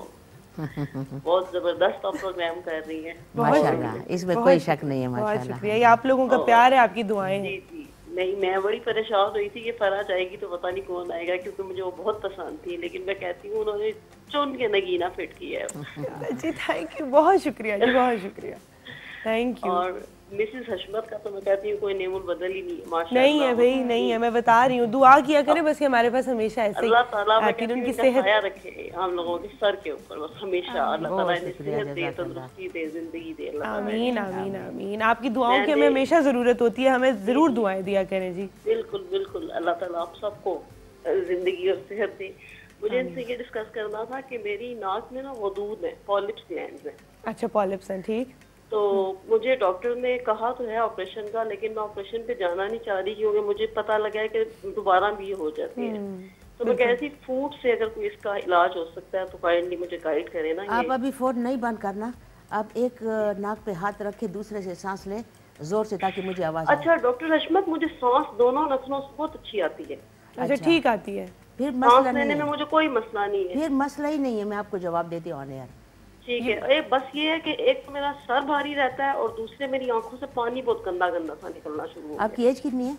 को। बहुत जबरदस्त आप प्रोग्राम कर रही हैं माशाल्लाह, इसमें कोई शक नहीं है। बहुत माशाल्लाह, शुक्रिया, ये आप लोगों का प्यार है, आपकी दुआएं जी हैं। जी। नहीं मैं बड़ी परेशान हुई थी कि फरा जाएगी तो पता नहीं कौन आएगा, क्योंकि मुझे वो बहुत पसंद थी, लेकिन मैं कहती हूँ उन्होंने चुन के नगीना फिट किया है। जी थैंक यू, बहुत शुक्रिया जी, बहुत शुक्रिया, थैंक यू। और मिसेस हशमत का तो मैं कहती हूँ कोई नेमुल बदल ही नहीं है, माशाल्लाह। नहीं है भाई, नहीं है, मैं बता रही हूँ। दुआ किया करें बस कि हमारे पास हमेशा ऐसे अल्लाह ताला ही आखिर उनकी सेहत साया रखे हम लोगों के सर के ऊपर, बस हमेशा अल्लाह ताला इन्हें शुक्रिया, सेहत दे, जज़ाकल्लाह। तंदुरुस्ती दे, जिंदगी दे। अल्लाह ताला आमीन आमीन आमीन। आपकी दुआओं की हमें हमेशा जरूरत होती है, हमें जरूर दुआएं दिया करें जी। बिल्कुल बिल्कुल, अल्लाह ताला आप सबको जिंदगी और सेहत दे। मुझे इनसे ये डिस्कस करना था कि मेरी नाक में ना वदूद है, पॉलिप्स ग्लैंड्स है। अच्छा, पॉलिप्स हैं, ठीक। तो मुझे डॉक्टर ने कहा तो है ऑपरेशन का, लेकिन मैं ऑपरेशन पे जाना नहीं चाह रही, क्योंकि मुझे पता लगा है कि दोबारा भी ये हो जाती है। तो मैं कह रही थी फूड से अगर कोई इसका इलाज हो सकता है तो काइंडली मुझे गाइड करें ना। आप अभी फ़ौरन नहीं बंद करना, आप एक नाक पे हाथ रखे, दूसरे से सांस लें जोर से, ताकि मुझे आवाज़ आए। अच्छा डॉक्टर हशमत, मुझे सांस दोनों नसों से बहुत अच्छी आती है। अच्छा, ठीक आती है। फिर सांस मसला लेने नहीं में है, मुझे कोई मसला नहीं है। फिर मसला ही नहीं है, मैं आपको जवाब देती हूँ ऑन एयर। ठीक है। बस ये है कि एक तो मेरा सर भारी रहता है और दूसरे मेरी आंखों से पानी बहुत गंदा गंदा सा निकलना शुरू हो आपकी एज कितनी है?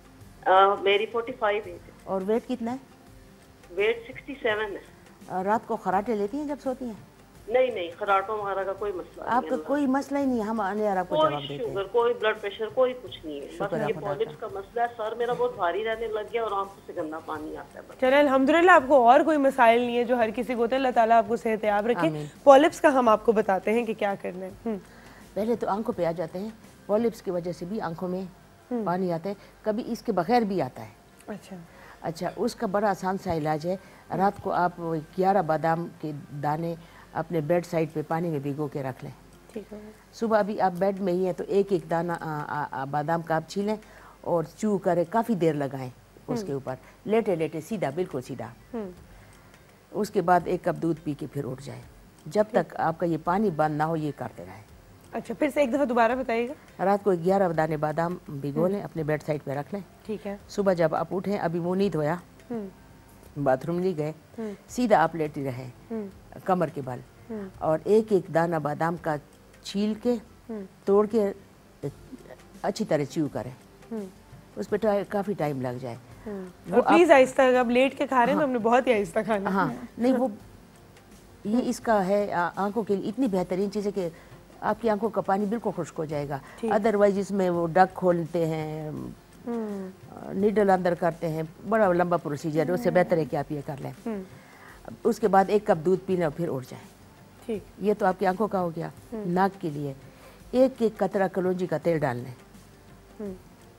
गया। मेरी 45 एज है। और वेट कितना है? वेट 67 है। रात को खराटे लेती हैं जब सोती हैं? नहीं नहीं, खराटों वगैरह का कोई मसला नहीं आपका है। कोई मसला ही नहीं है, हम ऑन एयर आपको कोई जवाब देते हैं। शुगर, कोई ब्लड प्रेशर, कोई कुछ नहीं है। बस शुक्र है ये खुदा पॉलिप्स का मसला है, सर मेरा बहुत भारी रहने लग गया और आंखों से गंदा पानी आता है बस। चले अल्हम्दुलिल्लाह, आपको और कोई मसाइल नहीं है जो हर किसी को होते हैं। अल्लाह ताला आपको सेहत याब रखे। आमीन। पॉलिप्स का हम आपको बताते हैं कि क्या करना है। पहले तो आंखों पे आ जाते हैं, पॉलिप्स की वजह से भी आंखों में पानी आता है, कभी इसके बगैर भी आता है। अच्छा, उसका बड़ा आसान सा इलाज है। रात को आप 11 बादाम के दाने अपने बेड साइड पे पानी में भिगो के रख लें। ठीक है। सुबह अभी आप बेड में ही हैं तो एक एक दाना बादाम का आप छीलें और चू करें, काफ़ी देर लगाएं उसके ऊपर, लेटे लेटे सीधा, बिल्कुल सीधा। उसके बाद 1 कप दूध पी के फिर उठ जाए। जब तक आपका ये पानी बंद ना हो ये करते रहें। अच्छा, फिर से एक दफ़ा दोबारा बताइएगा। रात को 11 दाने बादाम भिगो लें, अपने बेड साइड पे रख लें। ठीक है। सुबह जब आप उठें, अभी मुँह नहीं धोया, बाथरूम नहीं गए, सीधा आप लेटी रहें कमर के बल, और एक एक दाना बादाम का छील के तोड़ के अच्छी तरह च्यू करें। उस पर काफ़ी टाइम लग जाए। और प्लीज आहिस्ता, अब लेट के खा रहे हैं तो हमने बहुत ही आहिस्ता खाना है। हाँ, नहीं वो ये इसका है आंखों के लिए इतनी बेहतरीन चीज़ है कि आपकी आंखों का पानी बिल्कुल खुश्क हो जाएगा। अदरवाइज इसमें वो डक खोलते हैं, नीडल अंदर करते हैं, बड़ा लंबा प्रोसीजर है। उससे बेहतर है कि आप ये कर लें। उसके बाद 1 कप दूध पी लें और फिर उठ जाए। ठीक। ये तो आपकी आंखों का हो गया। नाक के लिए 1-1 कतरा कलौंजी का तेल डाल लें।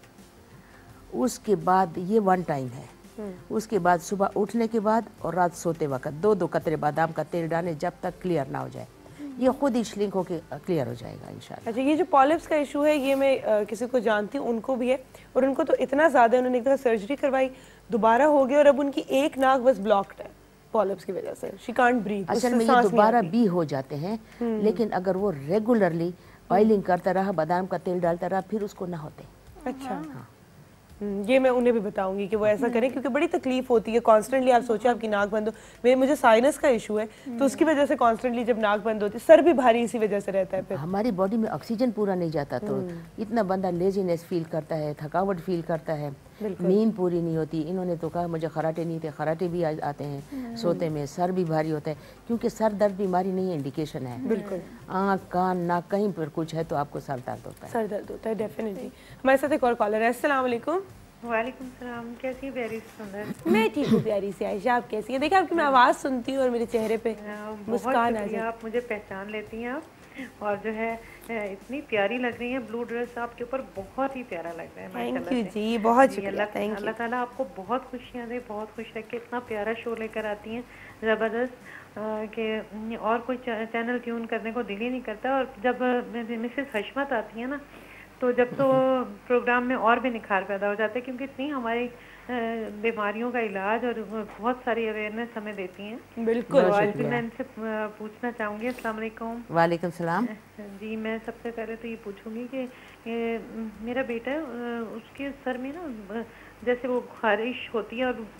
उसके बाद ये 1 टाइम है। उसके बाद सुबह उठने के बाद और रात सोते वक्त 2-2 कतरे बादाम का तेल डालें, जब तक क्लियर ना हो जाए। ये खुद ही श्रिंक होके क्लियर हो जाएगा इंशाल्लाह। अच्छा, ये जो पॉलिप्स का इशू है ये मैं किसी को जानती हूँ, उनको भी है, और उनको तो इतना ज़्यादा, उन्होंने एक दफ़ा सर्जरी करवाई, दोबारा हो गया और अब उनकी एक नाक बस ब्लॉक्ड है पॉलिप्स की वजह से। She can't breathe. असल में ये दोबारा भी हो जाते हैं, लेकिन अगर वो रेगुलरली ऑयलिंग करता रहा, बादाम का तेल डालता रहा, फिर उसको ना होते। अच्छा। ये मैं उन्हें भी बताऊंगी कि वो ऐसा करें, क्योंकि बड़ी तकलीफ होती है कॉन्स्टेंटली। आप सोचिए आपकी नाक बंद हो, मुझे साइनस का इशू है, तो उसकी वजह से कॉन्स्टेंटली जब नाक बंद होती है, सर भी भारी इसी वजह से रहता है। फिर हमारी बॉडी में ऑक्सीजन पूरा नहीं जाता, तो इतना बंदा लेजीनेस फील करता है, थकावट फील करता है। नींद पूरी नहीं होती। इन्होंने तो कहा मुझे खराटे नहीं थे, खराटे भी आते हैं सोते में, सर भी भारी होता है, क्योंकि सर दर्द बीमारी नहीं है, इंडिकेशन है। बिल्कुल। आँख कान नाक कहीं पर कुछ है तो आपको सर दर्द होता है। सर दर्द होता है डेफिनेटली। हमारे साथ एक और कॉलर है। अस्सलाम वालेकुम। वालेकुम सलाम, कैसी है प्यारी सुंदर? मैं ठीक हूँ प्यारी सी आयशा, आप कैसी हैं? देखिए आपकी मैं आवाज़ सुनती हूँ और मेरे चेहरे पे मुस्कान आ जाती है। आप मुझे पहचान लेती हैं आप, और जो है इतनी प्यारी लग रही है, ब्लू ड्रेस आपके ऊपर बहुत ही प्यारा लग रहा है। थैंक यू जी, बहुत शुक्रिया। अल्लाह ताला आपको बहुत खुशियाँ दे, बहुत खुश रखे। इतना प्यारा शो लेकर आती हैं ज़बरदस्त कि और कोई चैनल ट्यून करने को दिल ही नहीं करता। और जब मिसेस हशमत आती है ना, तो जब तो प्रोग्राम में और भी निखार पैदा हो जाता है, क्योंकि इतनी हमारी बीमारियों का इलाज और बहुत सारी अवेयरनेस हमें देती हैं। बिल्कुल। आज भी मैं इनसे पूछना चाहूँगी। अस्सलाम वालेकुम। वालेकुम सलाम। जी, मैं सबसे पहले तो ये पूछूंगी कि मेरा बेटा है, उसके सर में ना जैसे वो खारिश होती है और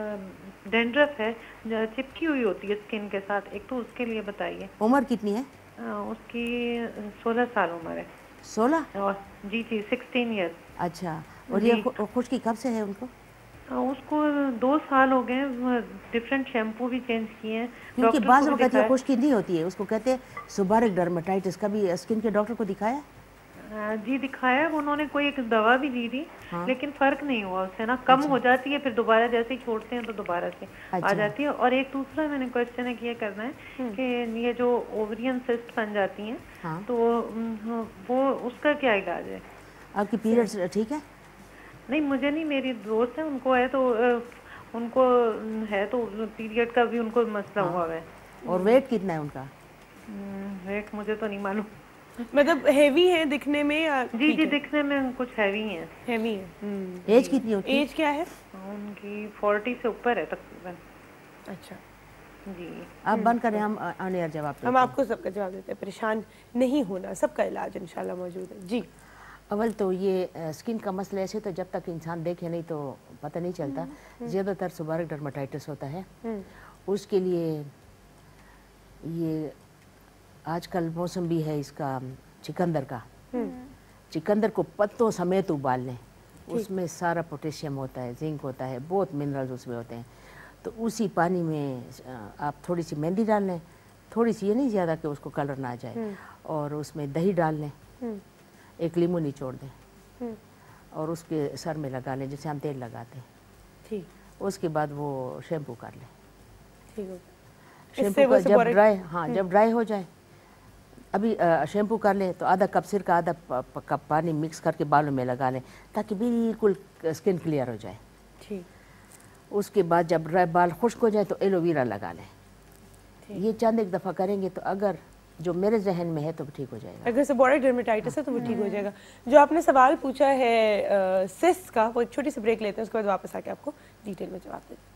डेंड्रफ है, चिपकी हुई होती है स्किन के साथ, एक तो उसके लिए बताइए। उम्र कितनी है? उसकी 16 साल उम्र है। 16? और जी 16 ईयर्स। अच्छा, और ये खुश्की कब से है उनको? उसको 2 साल हो गए, डिफरेंट शैम्पू भी चेंज किए हैं। क्योंकि बाज़ लोग कहते हैं खुश्की नहीं होती है, उसको कहते हैं सुबारिक डर्मेटाइटिस। कभी स्किन के डॉक्टर को दिखाया? जी दिखाया, उन्होंने कोई एक दवा भी दी थी। हाँ। लेकिन फर्क नहीं हुआ उससे ना, कम हो जाती है, फिर दोबारा जैसे ही छोड़ते हैं तो दोबारा से आ जाती है। और एक दूसरा मैंने क्वेश्चन है कि ये करना है कि ये जो ओवरियन सिस्ट बन जाती हैं, हाँ। तो वो उसका क्या इलाज है? आपकी पीरियड्स ठीक है? नहीं, मुझे नहीं, मेरी दोस्त है, उनको है, तो उनको है तो पीरियड का भी उनको मसला हुआ है। और वेट कितना है उनका? वेट मुझे तो नहीं मालूम। मतलब हेवी है दिखने में या? जी जी, दिखने में कुछ हैवी है। हैवी है। एज कितनी होती है? एज क्या है उनकी? 40 से ऊपर है तकरीबन। अच्छा जी, आप बंद करें, हम आने यार जवाब देते हैं। हम आपको सबका जवाब देते हैं, परेशान नहीं होना, सबका इलाज इंशाल्लाह मौजूद है। जी, अव्वल तो ये स्किन का मसला ऐसे तो जब तक इंसान देखे नहीं तो पता नहीं चलता। ज़्यादातर सुबारिक डर्मेटाइटिस होता है, उसके लिए ये आजकल मौसम भी है इसका चिकंदर का। चिकंदर को पत्तों समेत उबाल लें, उसमें सारा पोटेशियम होता है, जिंक होता है, बहुत मिनरल्स उसमें होते हैं। तो उसी पानी में आप थोड़ी सी मेहंदी डाल लें, थोड़ी सी, ये नहीं ज़्यादा कि उसको कलर ना आ जाए, और उसमें दही डाल लें, एक लीमू निचोड़ दें और उसके सर में लगा लें जैसे हम तेल लगाते हैं। ठीक। उसके बाद वो शैम्पू कर लें। ठीक है। शैम्पू का जब ड्राई, हाँ जब ड्राई हो जाए, अभी शैम्पू कर लें तो आधा कप सिरका, आधा कप पानी मिक्स करके बालों में लगा लें ताकि बिल्कुल स्किन क्लियर हो जाए। ठीक। उसके बाद जब ड्राई बाल खुश्क हो जाए तो एलोवेरा लगा लें। ये चंद एक दफ़ा करेंगे तो अगर जो मेरे जहन में है तो ठीक हो जाएगा। अगर सेबोरिक डर्मेटाइटिस है तो वो ठीक हो जाएगा। जो आपने सवाल पूछा है सिस्ट का, वो एक छोटी सी ब्रेक लेते हैं, उसके बाद वापस आके आपको डिटेल में जवाब देते हैं।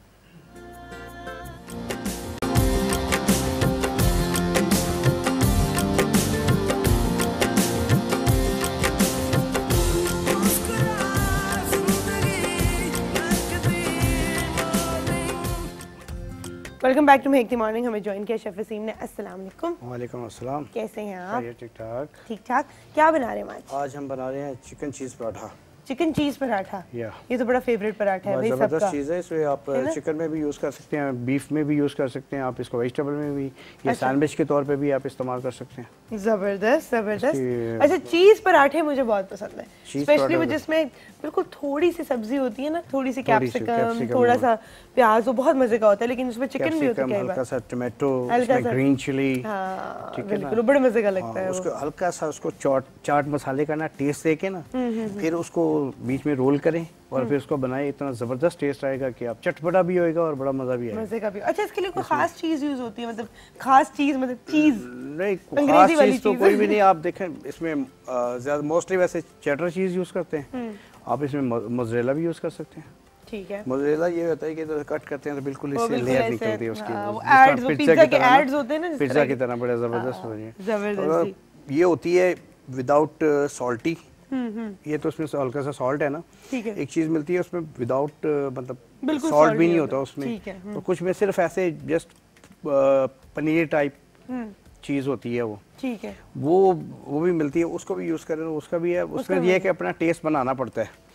Welcome back to make the morning. हमें ज्वाइन किया शेफ वसीम ने। अस्सलाम वालेकुम। वालेकुम अस्सलाम। कैसे हैं आप? ठीक ठाक। ठीक ठाक। क्या बना रहे हैं आज? आज हम बना रहे हैं चिकन चीज़ पराठा। चिकन चीज पराठा, या ये तो बड़ा फेवरेट पराठा है भाई सबका। ज़बरदस्त चीज़ है, इसमें आप चिकन में भी यूज़ कर सकते हैं, बीफ में भी यूज़ कर सकते हैं, आप इसको वेजिटेबल में भी, या सैंडविच के तौर पे भी आप इस्तेमाल कर सकते हैं। जबरदस्त जबरदस्त। अच्छा, चीज पराठे मुझे बहुत पसंद है, स्पेशली वो जिसमें बिल्कुल थोड़ी सी सब्जी होती है ना, थोड़ी सी कैप्सिकम, थोड़ा सा प्याज, वो बहुत मजे का होता है। लेकिन उसमें चिकन भी होता है, हल्का सा टोमेटो, ग्रीन चिली, बिल्कुल बड़े मजे का लगता है। उसको हल्का सा उसको चाट मसाले का ना टेस्ट देके ना, फिर उसको बीच में रोल करें और फिर उसको बनाए, इतना जबरदस्त टेस्ट आएगा कि आप चटपटा भी होएगा और बड़ा मजा भी आएगा। मजे का भी। अच्छा, इसके लिए कोई खास चीज यूज होती है? मतलब खास चीज, मतलब चीज नहीं, खास चीज तो कोई भी नहीं। आप देखें इसमें ज्यादा मोस्टली वैसे चेडर चीज यूज करते हैं, आप इसमें मोज़रेला भी यूज कर सकते हैं। ठीक है। मोज़रेला ये होता है कि तो कट करते हैं तो बिल्कुल इससे लेयर निकलती है उसकी, वो एड्स, वो पिज्जा के एड्स होते हैं ना, पिज्जा की तरह बड़ा जबरदस्त हो रही है। जबरदस्त। ये होती है विदाउट सॉल्टी, ये तो उसमें हल्का सा सॉल्ट है ना। ठीक है। एक चीज मिलती है उसमें विदाउट मतलब सॉल्ट भी नहीं होता उसमें, और कुछ में सिर्फ ऐसे जस्ट पनीर टाइप चीज होती है वो। ठीक है। वो भी मिलती है, उसको भी यूज करें तो उसका भी है। उसमें ये है कि अपना टेस्ट बनाना पड़ता है।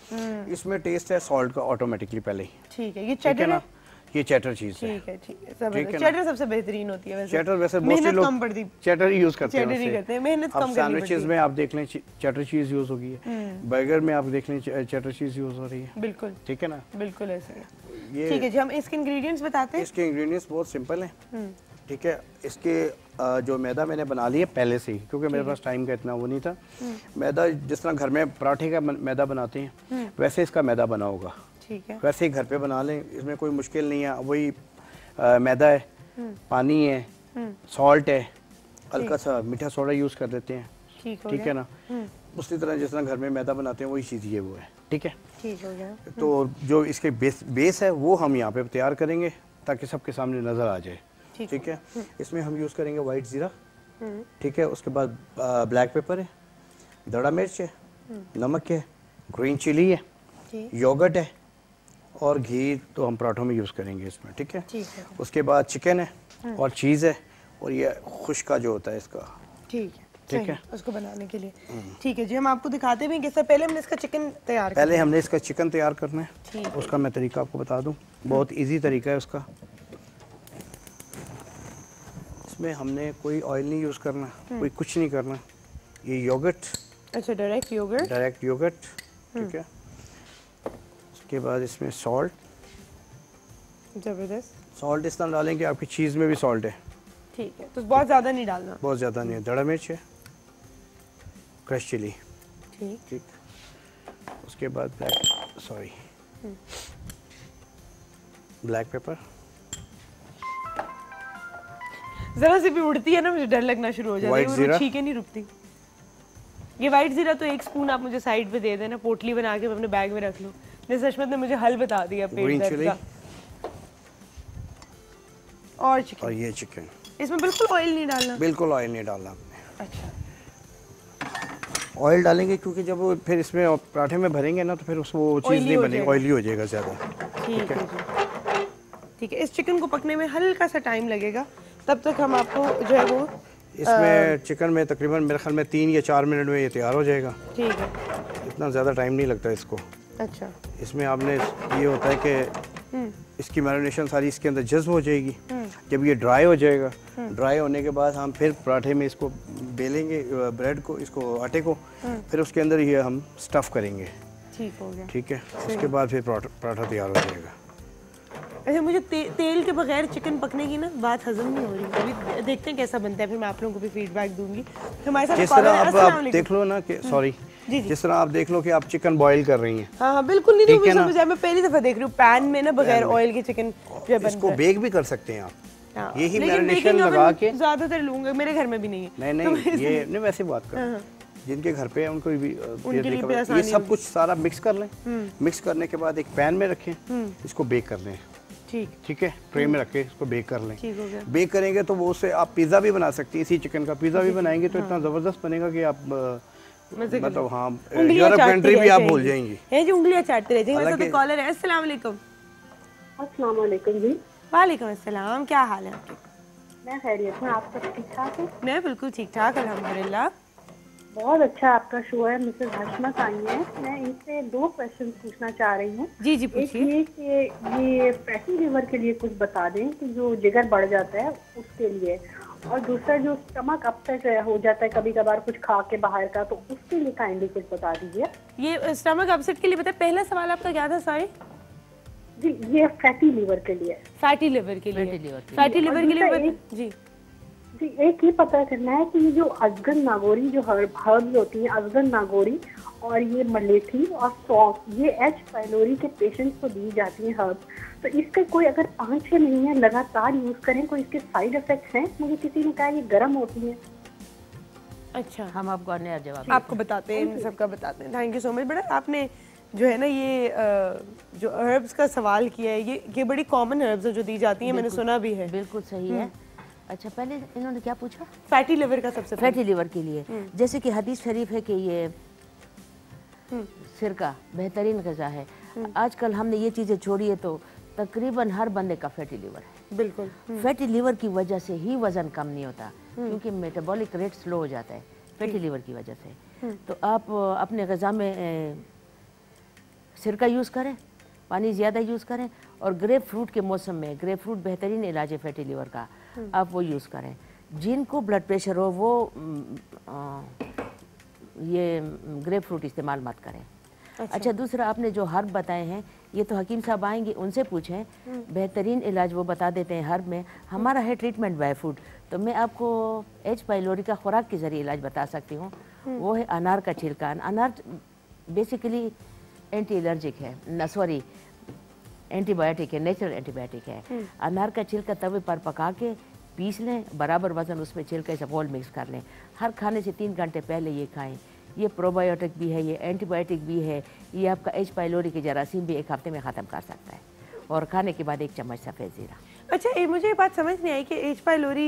इसमें टेस्ट है सॉल्ट का ऑटोमेटिकली पहले ही। ठीक है, ये ठीक है चेडर ना, है? ये चेटर चीज है। ठीक है, ठीक है, ठीक जबरदस्त। है ना? चेडर सबसे बेहतरीन होती है वैसे। चेटर वैसे मोस्टली मेहनत लोग कम पड़ती, चेटर ही यूज करते हैं। चेडर ही वैसे। करते हैं, मेहनत अब कम करनी सैंडविचेस पड़ती में आप देख लें चेटर चीज यूज होगी है, बर्गर में आप देख लें चेटर चीज यूज हो रही है। बिल्कुल, ठीक है ना, बिल्कुल ऐसे ही। ये ठीक है जी, हम इसके इंग्रेडिएंट्स बताते हैं। इसके इंग्रेडिएंट्स बहुत सिंपल हैं। ठीक है, इसके जो मैदा मैंने बना लिया पहले से ही, क्योंकि मेरे पास टाइम का इतना वो नहीं था। मैदा जिस तरह घर में पराठे का मैदा बनाते हैं वैसे इसका मैदा बना होगा। ठीक है, वैसे ही घर पे बना लें, इसमें कोई मुश्किल नहीं है। वही मैदा है, पानी है, सॉल्ट है, हल्का सा मीठा सोडा यूज़ कर लेते हैं। ठीक है ना, उसी तरह जिस तरह घर में मैदा बनाते हैं वही चीज़ ये वो है। ठीक है, ठीक हो गया। तो जो इसके बेस है वो हम यहाँ पे तैयार करेंगे ताकि सबके सामने नज़र आ जाए। ठीक है, इसमें हम यूज़ करेंगे वाइट ज़ीरा। ठीक है, उसके बाद ब्लैक पेपर है, दड़ा मिर्च है, नमक है, ग्रीन चिली है, योगर्ट है और घी तो हम पराठों में यूज़ करेंगे इसमें। ठीक है, उसके बाद चिकन है और चीज़ है और ये खुश्का जो होता है इसका। ठीक है, ठीक है, उसको बनाने के लिए। ठीक है जी, हम आपको दिखाते भी हैं कैसे। पहले हमने इसका चिकन तैयार पहले हमने इसका चिकन तैयार करना है। उसका मैं तरीका आपको बता दूं, बहुत इजी तरीका है उसका। इसमें हमने कोई ऑयल नहीं यूज़ करना, कोई कुछ नहीं करना। ये योगर्ट, अच्छा डायरेक्ट योगर्ट। ठीक है, उसके बाद इसमें सॉल्ट, जबरदस्त। सॉल्ट इस तरह डालेंगे आपकी चीज़ में भी सॉल्ट है। ठीक है, तो बहुत ज़्यादा नहीं डालना। बहुत ज़्यादा नहीं है। दड़ा मिर्च है, क्रश चिली। ठीक, उसके बाद ब्लैक पेपर। जरा सी भी उड़ती है ना मुझे डर लगना शुरू हो जाता है, वो छींके नहीं रुकती। ये वाइट जीरा तो 1 स्पून आप मुझे साइड पे दे देना, पोटली बना के अपने बैग में रख लूं। जैसे हशमत ने मुझे हल बता दिया पेट दर्द का। और चिकन, और ये चिकन। इसमें बिल्कुल ऑयल नहीं डालना? बिल्कुल ऑयल नहीं डालना आपने। अच्छा, ऑयल डालेंगे क्योंकि जब वो फिर इसमें पराठे में भरेंगे ना तो फिर उसको चीज़ नहीं बनेगी, ऑयली हो जाएगा ज़्यादा। ठीक है जी, ठीक है। इस चिकन को पकने में हल्का सा टाइम लगेगा, तब तक हम आपको जो है वो इसमें चिकन में तकरीबन मेरे ख्याल में 3 या 4 मिनट में ये तैयार हो जाएगा। ठीक है, इतना ज़्यादा टाइम नहीं लगता इसको। अच्छा, इसमें आपने ये होता है कि इसकी मैरिनेशन सारी इसके अंदर जज्ब हो जाएगी। जब ये ड्राई हो जाएगा, ड्राई होने के बाद हम फिर पराठे में इसको बेलेंगे, ब्रेड को, इसको आटे को, फिर उसके अंदर ये हम स्टफ़ करेंगे। ठीक हो गया। ठीक है, उसके बाद फिर पराठा तैयार हो जाएगा। अच्छा, मुझे तेल के बगैर चिकन पकने की ना बात हजम नहीं हो रही। अभी देखते हैं कैसा बनता है, फिर मैं आप लोगों को भी फीडबैक दूंगी। हमारे साथ जिस तरह आप देख लो ना कि जिस तरह आप देख लो कि आप चिकन बॉईल कर रही हैं। हाँ, बिल्कुल नहीं, मुझे समझ आया। मैं पहली दफा देख रही हूँ पैन में ना बगैर ऑयल के चिकन जो बनता है। इसको बेक भी कर सकते हैं आप। यही मैरिनेशन लगा के ज्यादातर लूंगा, मेरे घर में भी नहीं है। नहीं, ये नहीं, वैसे बात कर जिनके घर पे है उनको भी ये सब कुछ सारा मिक्स कर लें। मिक्स करने के बाद एक पैन में रखें, इसको बेक कर लें। ठीक है, ट्रे में रख के इसको बेक कर लें। बेक करेंगे तो वो उससे आप पिज़्ज़ा भी बना सकती हैं। इसी चिकन का पिज़्ज़ा भी बनाएंगे तो इतना ज़बरदस्त बनेगा कि आप मतलब हाँ यूरोप कंट्री भी आप भूल जाएंगी। है जो उंगलियां चाटते रह जाएंगे। वैसे तो कॉलर है। अस्सलाम वालेकुम। अस्सलाम वालेकुम जी। वालेकुम अस्सलाम, क्या हाल है आपके? मैं खैरियत हूँ, आप सब ठीक ठाक है? मैं बिल्कुल ठीक ठाक, अल्हम्दुलिल्लाह। बहुत अच्छा आपका शो है। मिसेस हशमत आई हैं, मैं इनसे 2 क्वेश्चन पूछना चाह रही हूँ। जी जी पूछिए। एक ये फैटी लिवर के लिए कुछ बता दें कि जो जिगर बढ़ जाता है उसके लिए, और दूसरा जो स्टमक अपसेट हो जाता है कभी कभार कुछ खा के बाहर का, तो उसके लिए काइंडली कुछ बता दीजिए। ये स्टमक अपसेट के लिए बताए। पहला सवाल आपका क्या था? सॉरी जी, ये फैटी लिवर के लिए। फैटी लिवर के लिए जी जी, एक ये पता करना है कि ये जो अजगन नागोरी जो हर्ब्स होती हैं, अजगन नागोरी और ये मलेठी और सौंफ, ये एच पाइलोरी के पेशेंट्स को दी जाती हैं हर्ब्स, तो इसके कोई अगर 5-6 महीने लगातार यूज करें कोई इसके साइड इफेक्ट्स हैं? मुझे किसी ने कहा ये गर्म होती हैं। अच्छा, हम आपको नया जवाब आपको बताते हैं, सबका बताते हैं। Thank you so much. बड़ा आपने जो है ना ये जो हर्ब्स का सवाल किया है, ये बड़ी कॉमन हर्ब्स है जो दी जाती हैं, मैंने सुना भी है। बिल्कुल सही है। अच्छा, पहले इन्होंने क्या पूछा? फैटी लिवर का सबसे फैटी लिवर के लिए जैसे कि हदीस शरीफ है कि ये सिरका बेहतरीन ग़िज़ा है। आजकल हमने ये चीज़ें छोड़ी है तो तकरीबन हर बंदे का फैटी लिवर है। बिल्कुल, फैटी लिवर की वजह से ही वज़न कम नहीं होता, क्योंकि मेटाबॉलिक रेट स्लो हो जाता है फैटी लिवर की वजह से। तो आप अपने ग़िज़ा में सिरका यूज़ करें, पानी ज़्यादा यूज़ करें, और ग्रेप फ्रूट के मौसम में ग्रेप फ्रूट बेहतरीन इलाज है फैटी लिवर का, आप वो यूज़ करें। जिनको ब्लड प्रेशर हो वो ये ग्रेप फ्रूट इस्तेमाल मत करें। अच्छा, दूसरा आपने जो हर्ब बताए हैं, ये तो हकीम साहब आएंगे, उनसे पूछें, बेहतरीन इलाज वो बता देते हैं हर्ब में। हमारा है ट्रीटमेंट बाय फूड, तो मैं आपको एच पाइलोरी का खुराक के ज़रिए इलाज बता सकती हूँ। वो है अनार का छिलका। अनार बेसिकली एंटी एलर्जिक है, सॉरी एंटीबायोटिक है, नेचुरल एंटीबायोटिक है। अनार का छिलका तवे पर पका के पीस लें, बराबर वजन उसमें छिलके से घोल मिक्स कर लें। हर खाने से 3 घंटे पहले ये खाएं। ये प्रोबायोटिक भी है, ये एंटीबायोटिक भी है, ये आपका एच पाइलोरी के जरासीम भी 1 हफ्ते में ख़त्म कर सकता है। और खाने के बाद 1 चम्मच सफ़ेद ज़ीरा। अच्छा, मुझे ये बात समझ नहीं आई कि एच पाइलोरी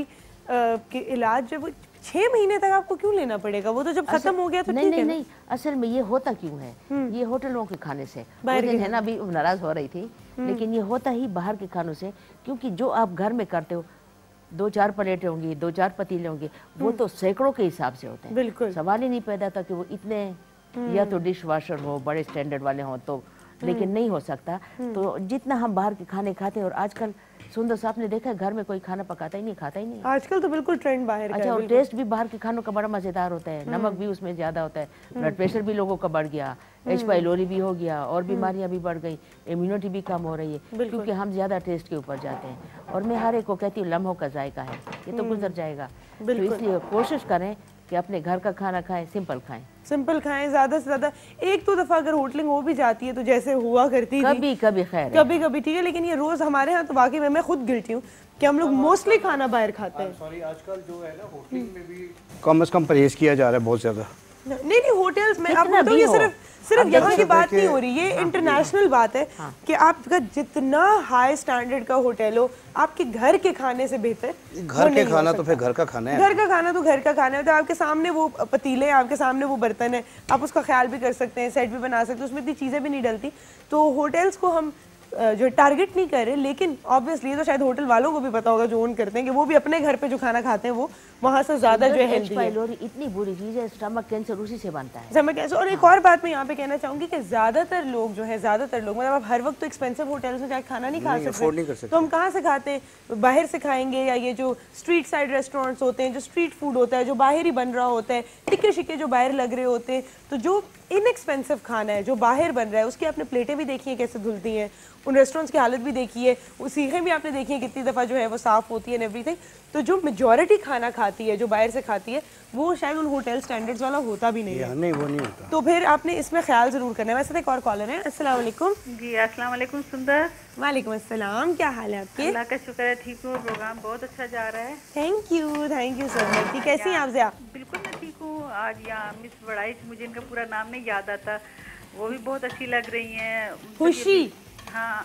के इलाज जब 6 महीने तक आपको क्यों लेना पड़ेगा? वो तो जब खत्म हो गया तो ठीक है। नहीं, असल में ये होता क्यों है, ये होटलों के खाने से। वो दिन है ना, अभी नाराज़ हो रही थी, लेकिन ये होता ही बाहर के खानों से, क्योंकि जो आप घर में करते हो 2-4 प्लेटें होंगी, 2-4 पतीले होंगे, वो तो सैकड़ों के हिसाब से होते हैं। बिल्कुल सवाल ही नहीं पैदा था कि वो इतने, या तो डिश वाशर हो, बड़े स्टैंडर्ड वाले हों तो, लेकिन नहीं हो सकता। तो जितना हम बाहर के खाने खाते हैं, और आजकल सुंदर साहब ने देखा है घर में कोई खाना पकाता ही नहीं, खाता ही नहीं। आजकल तो बिल्कुल ट्रेंड बाहर का है। अच्छा, और टेस्ट भी बाहर के खानों का बड़ा मज़ेदार होता है, नमक भी उसमें ज़्यादा होता है, ब्लड प्रेशर भी लोगों का बढ़ गया, एच पाइलोरी भी हो गया, और बीमारियां भी बढ़ गई, इम्यूनिटी भी कम हो रही है, क्योंकि हम ज़्यादा टेस्ट के ऊपर जाते हैं। और मैं हर एक को कहती हूँ, लम्हों का जायका है, ये तो गुजर जाएगा। तो इसलिए कोशिश करें कि अपने घर का खाना खाएं, सिंपल खाएं, सिंपल खाएं, ज़्यादा से ज़्यादा 1-2 दफ़ा अगर होटलिंग हो भी जाती है तो जैसे हुआ करती थी, कभी कभी खैर, कभी कभी ठीक है, लेकिन ये रोज़ हमारे यहाँ तो वाकई में मैं खुद गिल्टी हूँ कि हम लोग मोस्टली खाना बाहर खाते हैं। सॉरी, आजकल जो है ना होटलिंग में भी कम से कम परहेज किया जा रहा है बहुत ज़्यादा। नहीं, होटल्स में आप तो ये सिर्फ यहाँ की बात नहीं हो रही, ये इंटरनेशनल बात है कि आपका जितना हाई स्टैंडर्ड का होटल हो, आपके घर के खाने से बेहतर घर के खाना तो फिर घर का खाना है। घर का खाना तो घर का खाना है, तो आपके सामने वो पतीले हैं, आपके सामने वो बर्तन है, आप उसका ख्याल भी कर सकते हैं, सेट भी बना सकते हैं, उसमें इतनी चीज़ें भी नहीं डलती। तो होटल्स को हम जो टारगेट नहीं कर रहे, लेकिन ऑब्वियसली तो शायद होटल वालों को भी पता होगा जो ओन करते हैं कि वो भी अपने घर पे जो खाना खाते हैं वो वहाँ से ज़्यादा जो है हेल्दी है। इतनी बुरी चीज़ है, स्टमक कैंसर उसी से बनता है। Stomach cancer. और एक और बात मैं यहाँ पे कहना चाहूँगी कि ज़्यादातर लोग जो है, ज़्यादातर लोग मतलब आप हर वक्त तो एक्सपेंसिव होटल्स में जाकर खाना नहीं खा सकते, तो हम कहाँ से खाते हैं? बाहर से खाएंगे, या ये जो स्ट्रीट साइड रेस्टोरेंट्स होते हैं, जो स्ट्रीट फूड होता है, जो बाहर ही बन रहा होता है, टिक्के शिक्के जो बाहर लग रहे होते हैं, तो जो इनएक्सपेंसिव खाना है जो बाहर बन रहा है, उसकी आपने प्लेटें भी देखी हैं कैसे धुलती हैं, उन रेस्टोरेंट्स की हालत भी देखी है, वो सीखें भी आपने देखी है कितनी दफ़ा जो है वो साफ़ होती है एंड एवरीथिंग। तो जो मेजॉरिटी खाना खाती है, जो बाहर से खाती है, वो शायद उन होटल स्टैंडर्ड्स वाला होता भी नहीं है। नहीं, वो नहीं होता। तो फिर आपने इसमें ख्याल ज़रूर करना है। वैसे एक और कॉलर है। अस्सलाम वालेकुम। जी अस्सलाम वालेकुम सुंदर। वालेकुम अस्सलाम, क्या हाल है आपके? अल्लाह का शुक्र है, ठीक हूँ, प्रोग्राम बहुत अच्छा जा रहा है। Thank you so much. कैसी हैं आप ज़िया? बिल्कुल मैं ठीक हूँ। आज यहाँ मिस वड़ाइच, मुझे इनका पूरा नाम नहीं याद आता, वो भी बहुत अच्छी लग रही हैं। खुशी, हाँ,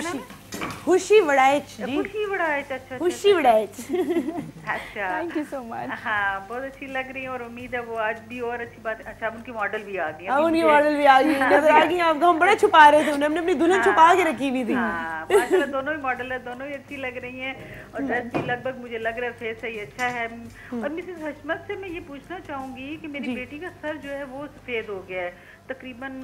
खुशी वड़ाइच जी। खुशी वड़ाइच, अच्छा खुशी वड़ाइच। अच्छा, थैंक यू सो मच। हाँ, बहुत अच्छी लग रही है और उम्मीद है वो आज भी और अच्छी बात। अच्छा, उनकी मॉडल भी आ गई। उनकी मॉडल भी आ गई, नजर आ गई आपको। हम बड़ा छुपा रहे थे, हमने अपनी दुल्हन छुपा के रखी हुई थी। माशाल्लाह दोनों ही मॉडल है, दोनों ही अच्छी लग रही हैं और ड्रेस भी लगभग मुझे लग रहा है फेस सही अच्छा है। और मिसेस हशमत से मैं ये पूछना चाहूंगी कि मेरी बेटी का सर जो है वो सफेद हो गया है, तकरीबन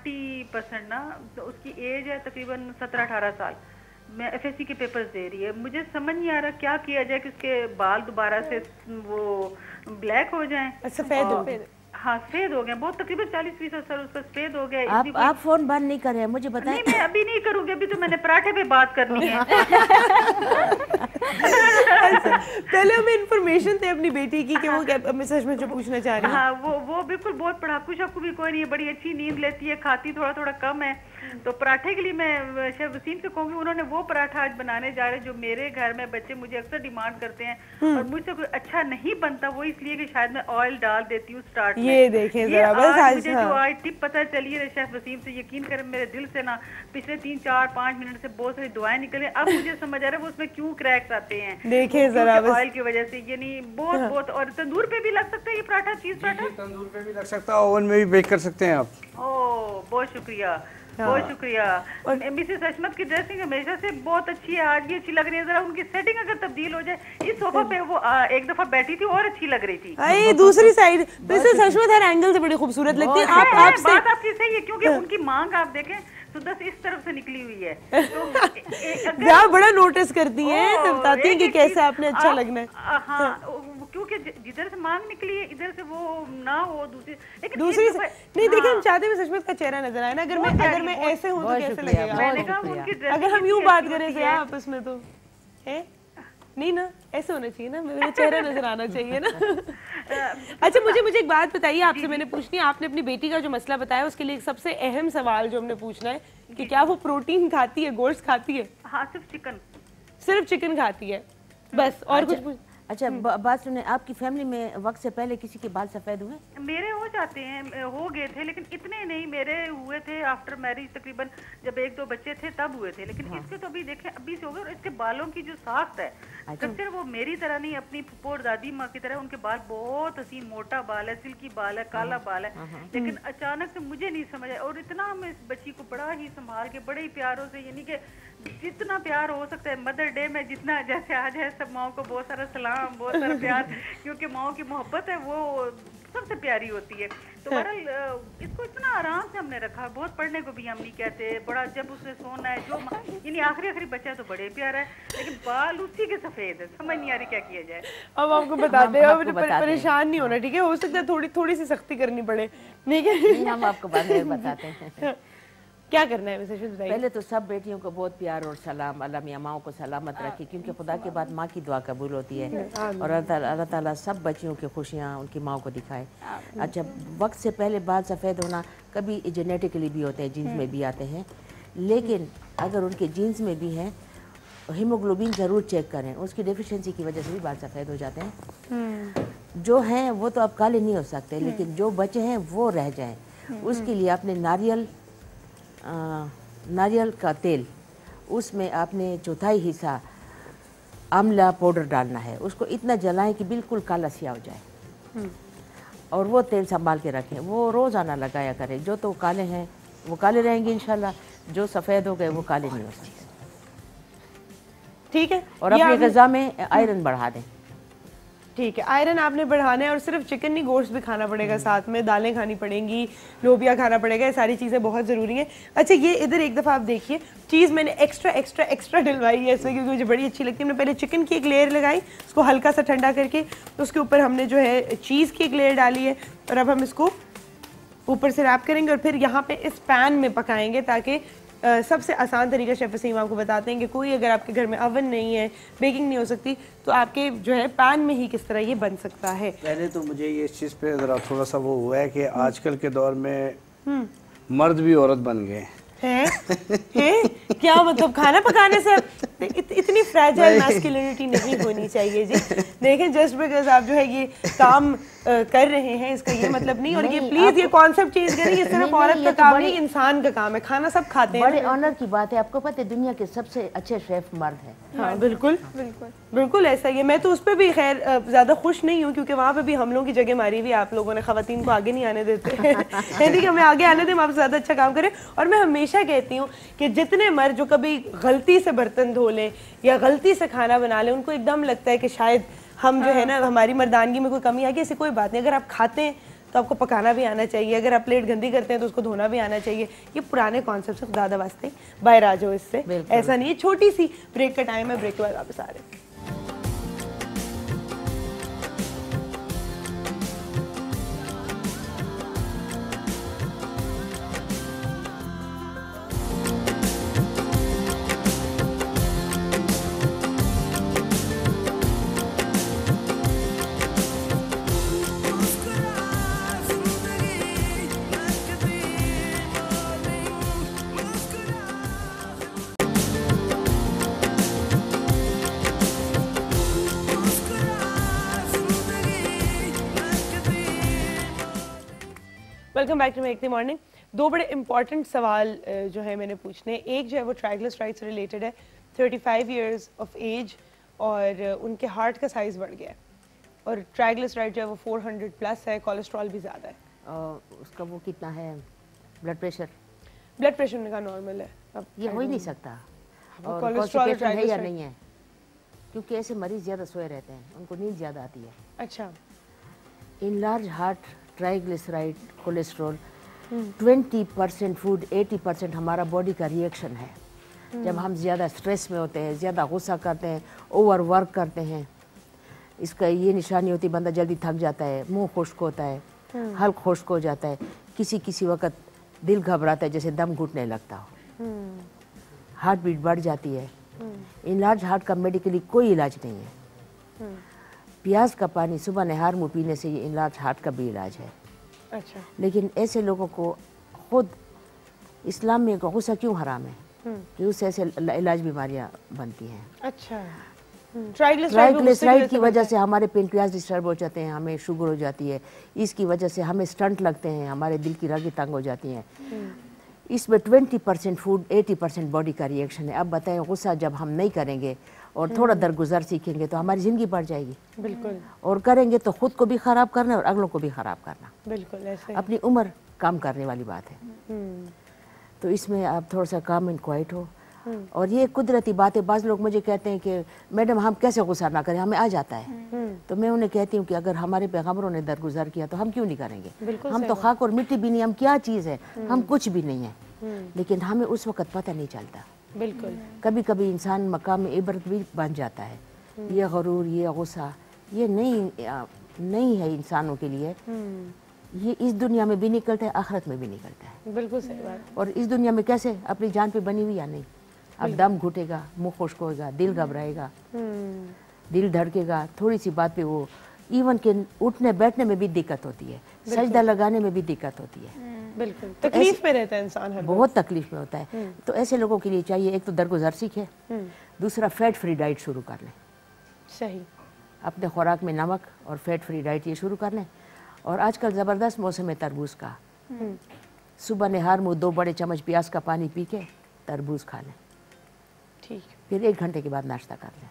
40% ना, तो उसकी एज है तकरीबन 17-18 साल। मैं एफएससी के पेपर्स दे रही है, मुझे समझ नहीं आ रहा क्या किया जाए कि उसके बाल दोबारा से वो ब्लैक हो जाएं, सफेद हो गए। हाँ, सफेद हो गए बहुत, तकरीबन 40-50 सर उसका सफेद हो गया। आप फोन बंद नहीं कर रहे हैं, मुझे बताएं। नहीं, मैं अभी नहीं करूंगी, अभी तो मैंने पराठे पे बात करनी है। पहले हमें इंफॉर्मेशन थे अपनी बेटी की कि वो मिसेज में जो पूछना चाह रही है। हाँ, वो बिल्कुल बहुत पढ़ाकू शक्कू भी कोई नहीं है, बड़ी अच्छी नींद लेती है, खाती थोड़ा कम है। तो पराठे के लिए मैं शेफ वसीम से कहूँगी, उन्होंने वो पराठा आज बनाने जा रहे हैं जो मेरे घर में बच्चे मुझे अक्सर डिमांड करते हैं और मुझसे कोई अच्छा नहीं बनता, वो इसलिए कि शायद मैं ऑयल डाल देती हूँ स्टार्ट में। ये देखें जरा बस आज मुझे जो आज टिप पता चली है शेफ वसीम से, यकीन करें मेरे दिल से ना पिछले 3-4-5 मिनट से बहुत सारी दुआएं निकले। अब मुझे समझ आ रहा है वो उसमें क्यों क्रैक्स आते हैं, देखें जरा बस ऑयल की वजह से। ये नहीं बहुत और तंदूर पे भी लग सकता है ये पराठा, चीज पराठा तंदूर पे भी लग सकता है, ओवन में भी बेक कर सकते हैं आप। ओह, बहुत शुक्रिया। बहुत शुक्रिया। और मिसेस हशमत की ड्रेसिंग हमेशा से बहुत अच्छी है, आज भी अच्छी लग रही है। जरा उनकी सेटिंग अगर तब्दील हो जाए, इस सोफा पे वो एक दफा बैठी थी और अच्छी लग रही थी। अरे दूसरी साइड मिसेस हशमत हर एंगल से बड़ी खूबसूरत लगती है। बात आपकी सही है, क्योंकि उनकी मांग आप देखें तो 10 इस तरफ से निकली हुई है, तो बड़ा नोटिस करती हैं, बताती हैं कि कैसे आपने अच्छा लगना है। हाँ, क्योंकि जिधर से मांग निकली है इधर से वो ना हो दूसरी, लेकिन दूसरी से नहीं। देखिए हम चाहते हैं सचमुच का चेहरा नजर आए ना। अगर मैं ऐसे हूँ तो कैसे लगेगा? मैंने कहा उनकी ड्रेस अगर हम यूं बात करें से आपस में तो है नहीं ना, ऐसे होना चाहिए ना, मेरा चेहरा नजर आना चाहिए ना। अच्छा मुझे एक बात बताइए, आपसे मैंने पूछनी है, आपने अपनी बेटी का जो मसला बताया उसके लिए एक सबसे अहम सवाल जो हमने पूछना है कि क्या वो प्रोटीन खाती है, गोश्त खाती है? हाँ, सिर्फ चिकन खाती है बस, और कुछ? अच्छा बात सुने, आपकी फैमिली में वक्त से पहले किसी के बाल सफेद हुए? मेरे हो जाते हैं, हो गए थे, लेकिन इतने नहीं। मेरे हुए थे आफ्टर मैरिज, तकरीबन जब 1-2 बच्चे थे तब हुए थे, लेकिन इसके तो अभी देखें अभी से हो गए। और इसके बालों की जो साख्त है, स्ट्रक्चर वो मेरी तरह नहीं, अपनी फुप्पो और दादी माँ की तरह। उनके बाल बहुत हसीन मोटा बाल है, सिल्की बाल है, काला बाल है, लेकिन अचानक से मुझे नहीं समझ आया। और इतना मैं इस बच्ची को बड़ा ही संभाल के, बड़े ही प्यारों से, यानी कि जितना प्यार हो सकता है मदर डे में, जितना जैसे आज है, सब माओ को बहुत सारा सलाम, बहुत सारा प्यार, क्योंकि माओ की मोहब्बत है वो सबसे प्यारी होती है। तो बहरहाल इसको इतना आराम से हमने रखा, बहुत पढ़ने को भी हम नहीं कहते, बड़ा जब उसने सोना है जो, यानी आखिरी बच्चा तो बड़े प्यारा है, लेकिन बाल उसी के सफेद है, समझ नहीं आ रही क्या किया जाए। अब आपको बताते हैं, परेशान नहीं होना, ठीक है? हो सकता है थोड़ी सी सख्ती करनी पड़े, ठीक है? हम आपको बाद में बताते हैं क्या करना है। पहले तो सब बेटियों को बहुत प्यार और सलाम, अल्लाह मियां माओ को सलामत रखे, क्योंकि खुदा के बाद माँ की दुआ कबूल होती है, और अल्लाह ताला सब बच्चियों की खुशियाँ उनकी माँ को दिखाए। अच्छा, वक्त से पहले बाल सफ़ेद होना कभी जेनेटिकली भी होते हैं, जीन्स में भी आते हैं, लेकिन अगर उनके जीन्स में भी हैं, हीमोग्लोबिन ज़रूर चेक करें, उसकी डेफिशिएंसी की वजह से भी बाल सफ़ेद हो जाते हैं। जो हैं वो तो अब काले नहीं हो सकते, लेकिन जो बचे हैं वो रह जाएँ, उसके लिए आपने नारियल का तेल, उसमें आपने 1/4 हिस्सा आंवला पाउडर डालना है, उसको इतना जलाएं कि बिल्कुल काला सिया हो जाए, और वो तेल संभाल के रखें, वो रोज़ाना लगाया करें। जो तो काले हैं वो काले रहेंगे इंशाल्लाह, जो सफ़ेद हो गए वो काले नहीं हो सकते, ठीक है? और अपनी ग़िज़ा में आयरन बढ़ा दें, ठीक है? आयरन आपने बढ़ाना है, और सिर्फ चिकन नहीं, गोश्त भी खाना पड़ेगा, साथ में दालें खानी पड़ेंगी, लोबिया खाना पड़ेगा, ये सारी चीज़ें बहुत ज़रूरी हैं। अच्छा ये इधर एक दफ़ा आप देखिए, चीज़ मैंने एक्स्ट्रा डलवाई है इसमें, क्योंकि मुझे बड़ी अच्छी लगती है। हमने पहले चिकन की एक लेयर लगाई, उसको हल्का सा ठंडा करके, उसके ऊपर हमने जो है चीज़ की एक लेयर डाली है, और अब हम इसको ऊपर से रैप करेंगे, और फिर यहाँ पे इस पैन में पकाएंगे, ताकि सबसे आसान तरीका शेफ वसीम आपको बताते हैं कि कोई अगर आपके घर में ओवन नहीं है, बेकिंग नहीं हो सकती, तो आपके जो है पैन में ही किस तरह ये बन सकता है। पहले तो मुझे ये इस चीज़ पे ज़रा थोड़ा सा वो हुआ है कि आजकल के दौर में मर्द भी औरत बन गए हैं? क्या मतलब खाना पकाने से इतनी फ्रैजाइल मैस्कुलिनिटी नहीं होनी चाहिए जी। देखें, जस्ट बिकॉज आप जो है ये काम कर रहे हैं इसका ये मतलब नहीं, और ये प्लीज ये कॉन्सेप्ट चेंज करें, ये सिर्फ औरत का काम नहीं, इंसान का काम है, खाना सब खाते हैं। बड़े ऑनर की बात है, आपको पता है दुनिया के सबसे अच्छे शेफ मर्द हैं। हाँ बिल्कुल ऐसा ही है। मैं तो उस पर भी खैर ज़्यादा खुश नहीं हूँ, क्योंकि वहाँ पे भी हम लोगों की जगह मारी हुई, आप लोगों ने खवातीन को आगे नहीं आने देते यानी कि हमें आगे आने दें, हम आपसे ज़्यादा अच्छा काम करें। और मैं हमेशा कहती हूँ कि जितने मर्द जो कभी गलती से बर्तन धो लें या गलती से खाना बना लें, उनको एकदम लगता है कि शायद हम जो है ना, हमारी मर्दानगी में कोई कमी आ गई, ऐसी कोई बात नहीं। अगर आप खाते हैं तो आपको पकाना भी आना चाहिए, अगर आप प्लेट गंदी करते हैं तो उसको धोना भी आना चाहिए। ये पुराने कॉन्सेप्ट से ज़्यादा वास्ते बाहर आ जाओ इससे, ऐसा नहीं है। छोटी सी ब्रेक का टाइम है, ब्रेक के बाद वापस आ रहे हैं। Welcome back to make the morning. दो बड़े इंपॉर्टेंट सवाल जो है मैंने पूछने, एक जो है वो ट्राइग्लिसराइड से रिलेटेड है। 35 इयर्स ऑफ एज और उनके हार्ट का साइज़ बढ़ गया है, और ट्राइग्लिसराइड जो है वो 400 प्लस है, कोलेस्ट्रॉल भी ज़्यादा है। उसका वो कितना है ब्लड प्रेशर? ब्लड प्रेशर उन्होंने कहा नॉर्मल है। अब ये हो ही नहीं सकता। और कोलेस्ट्रॉल कॉन्स्टिपेशन है या नहीं है, क्योंकि ऐसे मरीज ज़्यादा सोए रहते हैं, उनको नींद ज़्यादा आती है। अच्छा। Enlarge heart, triglyceride, cholesterol, 20% food, 80% हमारा बॉडी का रिएक्शन है। जब हम ज़्यादा स्ट्रेस में होते हैं, ज़्यादा गुस्सा करते हैं, ओवर वर्क करते हैं, इसका ये निशानी होती है बंदा जल्दी थक जाता है, मुंह खुश्क होता है, हल्क खुश्क हो जाता है, किसी वक्त दिल घबराता है जैसे दम घुटने लगता हो, हार्ट बीट बढ़ जाती है। इनलार्ज हार्ट का मेडिकली कोई इलाज नहीं है। प्याज का पानी सुबह नहार मुँह पीने से ये इनलार्ज हार्ट का भी इलाज है। अच्छा। लेकिन ऐसे लोगों को खुद इस्लाम में गुस्सा क्यों हराम है कि उससे ऐसे इलाज बीमारियां बनती हैं। अच्छा। ट्राइग्लिसराइड की वजह से हमारे पेनक्रियाज डिस्टर्ब हो जाते हैं, हमें शुगर हो जाती है, इसकी वजह से हमें स्टंट लगते हैं, हमारे दिल की रगें तंग हो जाती हैं। इसमें 20% फूड, 80% बॉडी का रिएक्शन है। अब बताएं, गुस्सा जब हम नहीं करेंगे और थोड़ा दरगुजर सीखेंगे तो हमारी ज़िंदगी बढ़ जाएगी। बिल्कुल। और करेंगे तो खुद को भी ख़राब करना और अगलों को भी ख़राब करना। बिल्कुल ऐसे। अपनी उम्र कम करने वाली बात है। तो इसमें आप थोड़ा सा काम एंड क्वाइट हो। और ये कुदरती बात है। बाज़ लोग मुझे कहते हैं कि मैडम हम कैसे गुस्सा ना करें, हमें आ जाता है। तो मैं उन्हें कहती हूँ कि अगर हमारे पैगंबरों ने दरगुजर किया तो हम क्यों नहीं करेंगे। हम तो खाक और मिट्टी भी नहीं, हम क्या चीज़ है, हम कुछ भी नहीं है। लेकिन हमें उस वक्त पता नहीं चलता। बिल्कुल। कभी कभी इंसान मकाम इबरत भी बन जाता है। ये गरूर, ये गुस्सा, ये नहीं है इंसानों के लिए। ये इस दुनिया में भी निकलता है, आखिरत में भी निकलता है। बिल्कुल सही बात। और इस दुनिया में कैसे, अपनी जान पे बनी हुई या नहीं। अब दम घुटेगा, मुंह खुश्क होगा, दिल घबराएगा, दिल धड़केगा, थोड़ी सी बात पे वो इवन के उठने बैठने में भी दिक्कत होती है, सजदा लगाने में भी दिक्कत होती है। बिल्कुल तकलीफ में रहता है इंसान, बहुत तकलीफ में होता है। तो ऐसे लोगों के लिए चाहिए एक तो दरगुजर सीखे, दूसरा फैट फ्री डाइट शुरू कर लें। सही। अपने खुराक में नमक और फैट फ्री डाइट ये शुरू कर लें। और आजकल ज़बरदस्त मौसम है तरबूज का। सुबह नहार मुँह 2 बड़े चम्मच प्याज का पानी पी के तरबूज खा लें। ठीक। फिर 1 घंटे के बाद नाश्ता कर लें।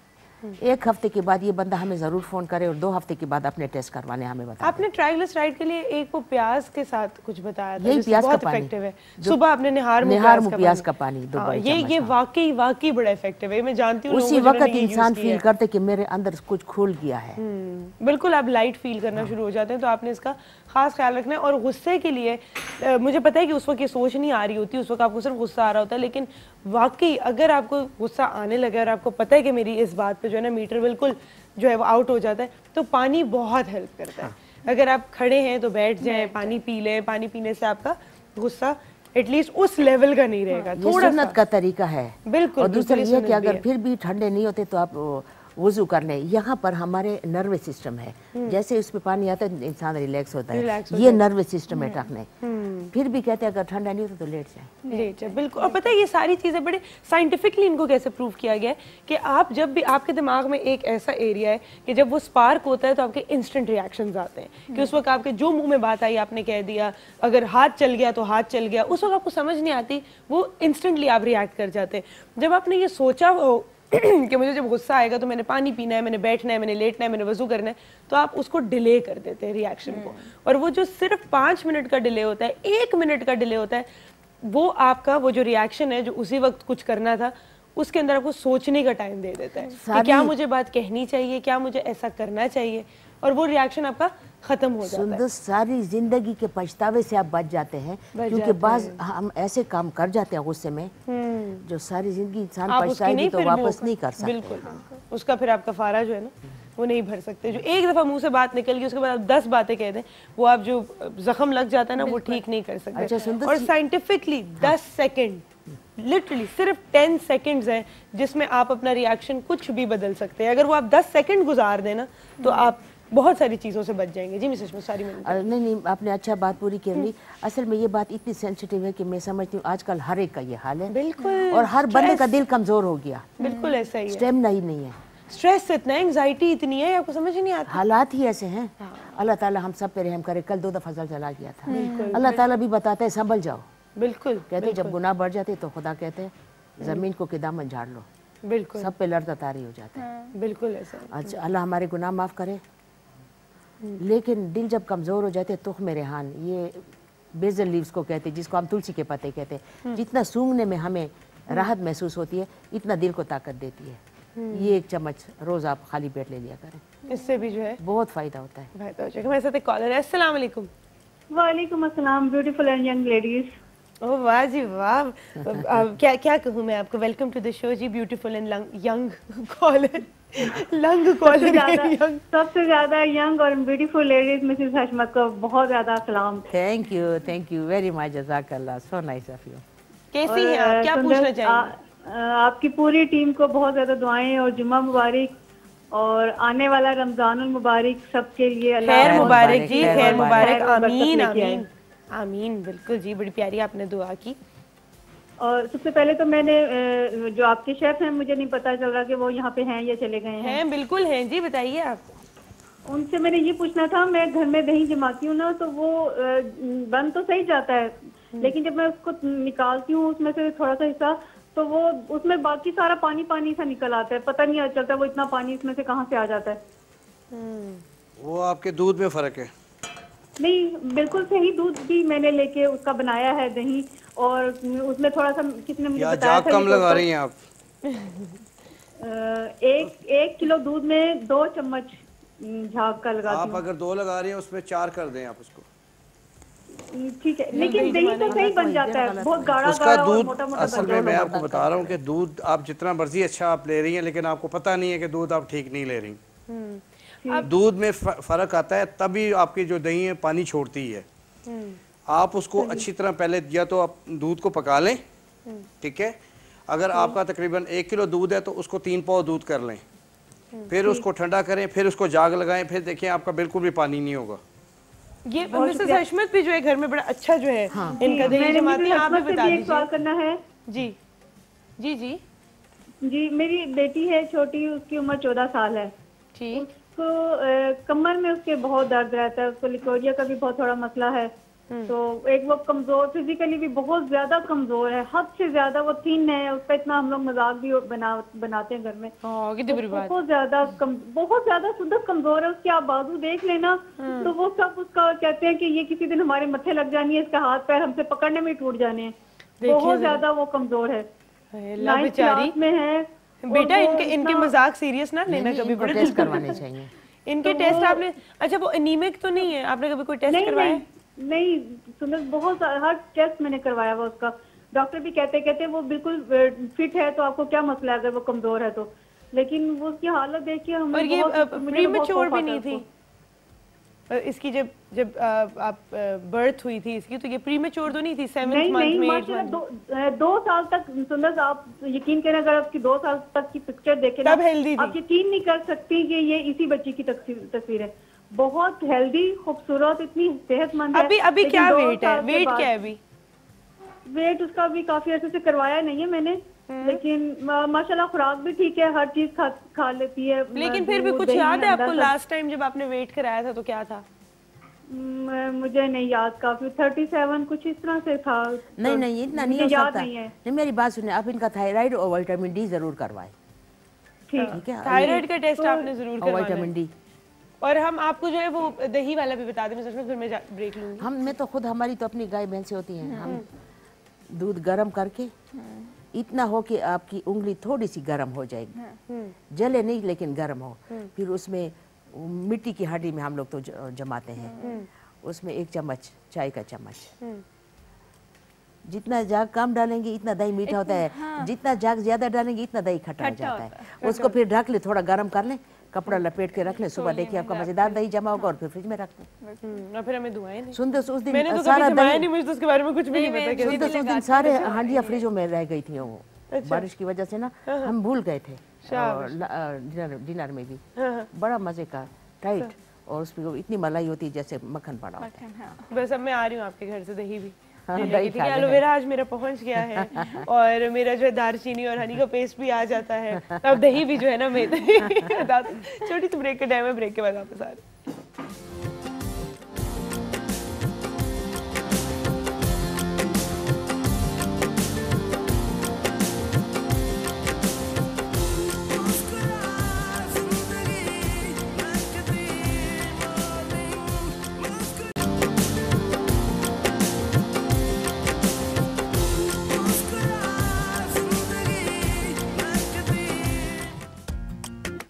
1 हफ्ते के बाद ये बंदा हमें ज़रूर फ़ोन करे और 2 हफ्ते के बाद अपने टेस्ट करवाने हमें बताएं। आपने ट्राइग्लिसराइड के लिए एक वो प्याज के साथ कुछ बताया था, यही प्याज का बहुत पानी इफेक्टिव है। सुबह आपने निहार मुँह प्याज का पानी 2 बड़े चम्मच। ये वाकई बड़ा इफेक्टिव है। मैं जानती हूँ उसी वक्त इंसान फील करते कि मेरे अंदर कुछ खुल गया है। बिल्कुल, आप लाइट फील करना शुरू हो जाते हैं। तो आपने इसका खास ख्याल रखना है। और गुस्से के लिए मुझे पता है कि उस वक्त ये सोच नहीं आ रही होती, उस वक्त आपको सिर्फ गुस्सा आ रहा होता है। लेकिन वाकई अगर आपको गुस्सा आने लगे और आपको पता है कि मेरी इस बात पे जो है ना मीटर बिल्कुल जो है वो आउट हो जाता है, तो पानी बहुत हेल्प करता है। अगर आप खड़े हैं तो बैठ जाएं, पानी पी लें। पानी पीने से आपका गुस्सा एटलीस्ट उस लेवल का नहीं रहेगा। थोड़ा सुन्नत का तरीका है। बिल्कुल। और दूसरा ये कि अगर फिर भी ठंडे नहीं होते तो आप वुजू कर लें। यहाँ पर हमारे नर्वस सिस्टम है, जैसे उसमें पानी आता है इंसान रिलैक्स होता है, ये नर्वस सिस्टम है टकने। फिर भी कहते हैं अगर ठंडा नहीं होता तो लेट जाए। बिल्कुल। और पता है ये सारी चीज़ें बड़े साइंटिफिकली इनको कैसे प्रूव किया गया है कि आप जब भी, आपके दिमाग में एक ऐसा एरिया है कि जब वो स्पार्क होता है तो आपके इंस्टेंट रिएक्शंस आते हैं कि उस वक्त आपके जो मुंह में बात आई आपने कह दिया, अगर हाथ चल गया तो हाथ चल गया, उस वक्त आपको समझ नहीं आती, वो इंस्टेंटली आप रिएक्ट कर जाते हैं। जब आपने ये सोचा हो कि मुझे जब गुस्सा आएगा तो मैंने पानी पीना है, मैंने बैठना है, मैंने लेटना है, मैंने वजू करना है, तो आप उसको डिले कर देते हैं रिएक्शन को। और वो जो सिर्फ 5 मिनट का डिले होता है, 1 मिनट का डिले होता है, वो आपका वो जो रिएक्शन है जो उसी वक्त कुछ करना था उसके अंदर आपको सोचने का टाइम दे देता है कि क्या मुझे बात कहनी चाहिए, क्या मुझे ऐसा करना चाहिए, और वो रिएक्शन आपका खत्म हो जाता है। सारी जिंदगी के पछतावे से आप बच जाते हैं, क्योंकि बाज हम ऐसे काम कर जाते हैं गुस्से में जो सारी जिंदगी इंसान पछताएगी तो वापस नहीं कर सकते। बिल्कुल। उसका फिर आपका फारा जो है ना वो नहीं भर सकते। जो एक दफा मुंह से बात निकल गई उसके बाद आप 10 बातें कह दें, वो आप जो जख्म लग जाता है ना वो ठीक नहीं कर सकते। और साइंटिफिकली 10 सेकेंड, लिटरली सिर्फ 10 सेकेंड्स हैं जिसमें आप अपना रिएक्शन कुछ भी बदल सकते हैं। अगर वो आप 10 सेकेंड गुजार देना तो आप बहुत सारी चीज़ों से बच जाएंगे। जी मिसेस सारी नहीं, आपने अच्छा बात पूरी कर ली। असल में ये बात इतनी सेंसिटिव है कि मैं समझती हूँ आजकल हर एक का ये हाल है। बिल्कुल। और हर बंदे का दिल कमजोर हो गया। बिल्कुल ऐसा ही है। स्टेमिना ही नहीं है, स्ट्रेस इतना, एंजाइटी इतनी है, आपको समझ ही नहीं आता। हालात ही ऐसे हैं। अल्लाह ताला हम सब पे रहम करे। कल 2 दफा ज़लज़ला गया था। अल्लाह ताला भी बताते हैं संभल जाओ। बिल्कुल। कहते जब गुनाह बढ़ जाते तो खुदा कहते हैं जमीन को के दामन झाड़ लो। बिल्कुल। सब पे लर्ज़ तारी हो जाता है। बिल्कुल ऐसा। अच्छा, अल्लाह हमारे गुनाह माफ़ करे। लेकिन दिल जब कमज़ोर हो जाते तुख मेरे हान, ये बेजल लीव्स को कहते हैं, जिसको हम तुलसी के पत्ते कहते हैं। जितना सूंघने में हमें राहत महसूस होती है, इतना दिल को ताकत देती है। ये 1 चम्मच रोज आप खाली पेट ले लिया करें, इससे भी जो है बहुत फायदा होता है। फायदा हो जाएगा। हमारे साथ एक कॉलर है। अस्सलाम वालेकुम। वालेकुम अस्सलाम, ब्यूटीफुल एंड यंग लेडीज। ओह वाह जी वाह। क्या क्या कहूँ मैं आपको। वेलकम टू द शो जी, beautiful and young caller. Young caller सबसे ज्यादा यंग और ब्यूटीफुल लेडीज मिसेस हशमत को बहुत ज्यादा सलाम। थैंक यू वेरी मच, जज़ाकल्लाह, सो नाइस ऑफ यू। कैसी हैं आप, क्या पूछना चाहेंगे? आपकी पूरी टीम को बहुत ज्यादा दुआएं और जुम्मा मुबारक, और आने वाला रमजानुल मुबारक सबके लिए। खैर मुबारक जी, खैर मुबारक। आमीन आमीन आमीन। बिल्कुल जी, बड़ी प्यारी आपने दुआ की। और सबसे पहले तो मैंने जो आपके शेफ हैं, मुझे नहीं पता चल रहा कि वो यहाँ पे हैं या चले गए हैं। बिल्कुल हैं जी, बताइए आप। उनसे मैंने ये पूछना था, मैं घर में दही जमाती हूँ ना, तो वो बन तो सही जाता है, लेकिन जब मैं उसको निकालती हूँ उसमें से थोड़ा सा हिस्सा, तो वो उसमें बाकी सारा पानी पानी सा निकल आता है। पता नहीं चलता वो इतना पानी इसमें से कहाँ से आ जाता है। वो आपके दूध में फर्क है। नहीं, बिल्कुल सही दूध भी मैंने लेके उसका बनाया है दही, और उसमें थोड़ा सा किसी ने मुझे बताया था। कम लगा रही हैं आप। 1 किलो दूध में 2 चम्मच झाग का लगाती हूँ। आप अगर 2 लगा रही हैं उसमें 4 कर दें आप उसको। ठीक है, लेकिन दही तो सही बन जाता है, बहुत गाढ़ा उसका गाढ़ा दूध मोटा मोटा। असल में मैं आपको बता रहा हूँ कि दूध आप जितना मर्जी अच्छा आप ले रही हैं, लेकिन आपको पता नहीं है कि दूध आप ठीक नहीं ले रही। दूध में फर्क आता है, तभी आपकी जो दही है पानी छोड़ती है। आप उसको अच्छी तरह पहले या तो आप दूध को पका लें, ठीक है। अगर आपका तकरीबन 1 किलो दूध है तो उसको 3 पाव दूध कर लें, फिर उसको ठंडा करें, फिर उसको जाग लगाएं, फिर देखिए आपका बिल्कुल भी पानी नहीं होगा। ये मिसेस हशमत भी जो है घर में बड़ा अच्छा जो है इनका दही जमाती है। आप भी बता दीजिए। सवाल करना है जी जी जी जी। मेरी बेटी है छोटी, उसकी उम्र 14 साल है। ठीक। उसको कमर में उसके बहुत दर्द रहता है, उसको लिकोरिया का भी बहुत थोड़ा मसला है। तो एक वो कमजोर, फिजिकली भी बहुत ज्यादा कमजोर है, हद से ज्यादा। वो थिन है, उसका इतना हम लोग मजाक भी बनाते हैं घर में। बहुत ज्यादा शुद्ध कमजोर है। उसके आप बाजू देख लेना तो वो सब उसका कहते हैं कि ये किसी दिन हमारे मत्थे लग जानी है, इसका हाथ पैर हमसे पकड़ने में टूट जाने हैं। बहुत ज्यादा वो कमजोर है, 9th क्लास में है। बेटा इनके मजाक सीरियस ना लेना, कभी बड़े टेस्ट करवाने चाहिए इनके। टेस्ट आपने, अच्छा वो एनीमिक तो नहीं है, आपने कभी कोई टेस्ट करवाया? नहीं सुंदर, बहुत हर टेस्ट मैंने करवाया हुआ उसका। डॉक्टर भी कहते वो बिल्कुल फिट है, तो आपको क्या मसला है अगर वो कमजोर है तो। लेकिन वो उसकी हालत देख के हमें प्रीमेच्योर भी नहीं थी इसकी। जब आप बर्थ हुई थी इसकी, तो ये प्रीमेच्योर तो नहीं थी? 7th मंथ में 8th मंथ 2 साल तक सुंदर, आप यकीन करें अगर आपकी 2 साल तक की पिक्चर देखें तब हेल्दी थी। आप यकीन नहीं कर सकती कि ये इसी बच्ची की तस्वीर है। बहुत हेल्दी, खूबसूरत, इतनी सेहतमंद है। अभी क्या वेट है? वेट क्या है अभी? वेट उसका भी काफी अर्से से करवाया नहीं है मैंने, लेकिन माशाल्लाह खुराक भी ठीक है, हर चीज खा लेती है। लेकिन फिर भी कुछ याद है आपको लास्ट टाइम जब आपने वेट कराया था तो क्या था? मुझे नहीं याद, काफी 37 कुछ इस तरह से था। नहीं इतना नहीं हो सकता। नहीं, मेरी बात सुनिए, आप इनका थायराइड और विटामिन डी जरूर करवाएं। ठीक है, थायराइड का टेस्ट आपने जरूर करवाना है, विटामिन डी। और हम आपको जो है वो दही वाला भी बता दें। मैं सच में फिर मैं ब्रेक लूंगी। मैं तो खुद, हमारी तो अपनी गाय भैंसे होती हैं। हम दूध गर्म करके इतना हो कि आपकी उंगली थोड़ी सी गर्म हो जाएगी, जले नहीं लेकिन गर्म हो, फिर उसमें मिट्टी की हड्डी में हम लोग तो जमाते हैं, उसमें 1 चम्मच चाय का चम्मच। जितना जाग कम डालेंगे इतना दही मीठा होता है, जितना जाग ज्यादा डालेंगे इतना दही खट्टा हो जाता है। उसको फिर ढक ले, थोड़ा गर्म कर ले, कपड़ा लपेट के रख ले, सुबह देखिए आपका मजेदार दही जमा होगा, और फिर फ्रिज में रख दे। और फिर हमें दुआएं नहीं। सुन दो, उस दिन मैंने तो सारा जमाया नहीं, मुझे तो उसके बारे में कुछ भी नहीं पता। सुन दो, उस दिन सारे हांडियां फ्रिजों में रह गई थी। वो बारिश की वजह से ना हम भूल गए थे, डिनर में भी बड़ा मजे का टाइट, और उसमें इतनी मलाई होती है जैसे मक्खन पड़ा होता है। बस अब मैं आ रही हूँ आपके घर से दही भी। एलोवेरा आज मेरा पहुंच गया है, और मेरा जो है दालचीनी और हनी का पेस्ट भी आ जाता है, अब दही भी जो है ना मैं छोटी सी ब्रेक का टाइम है, ब्रेक के बाद वापस आ रही हूँ।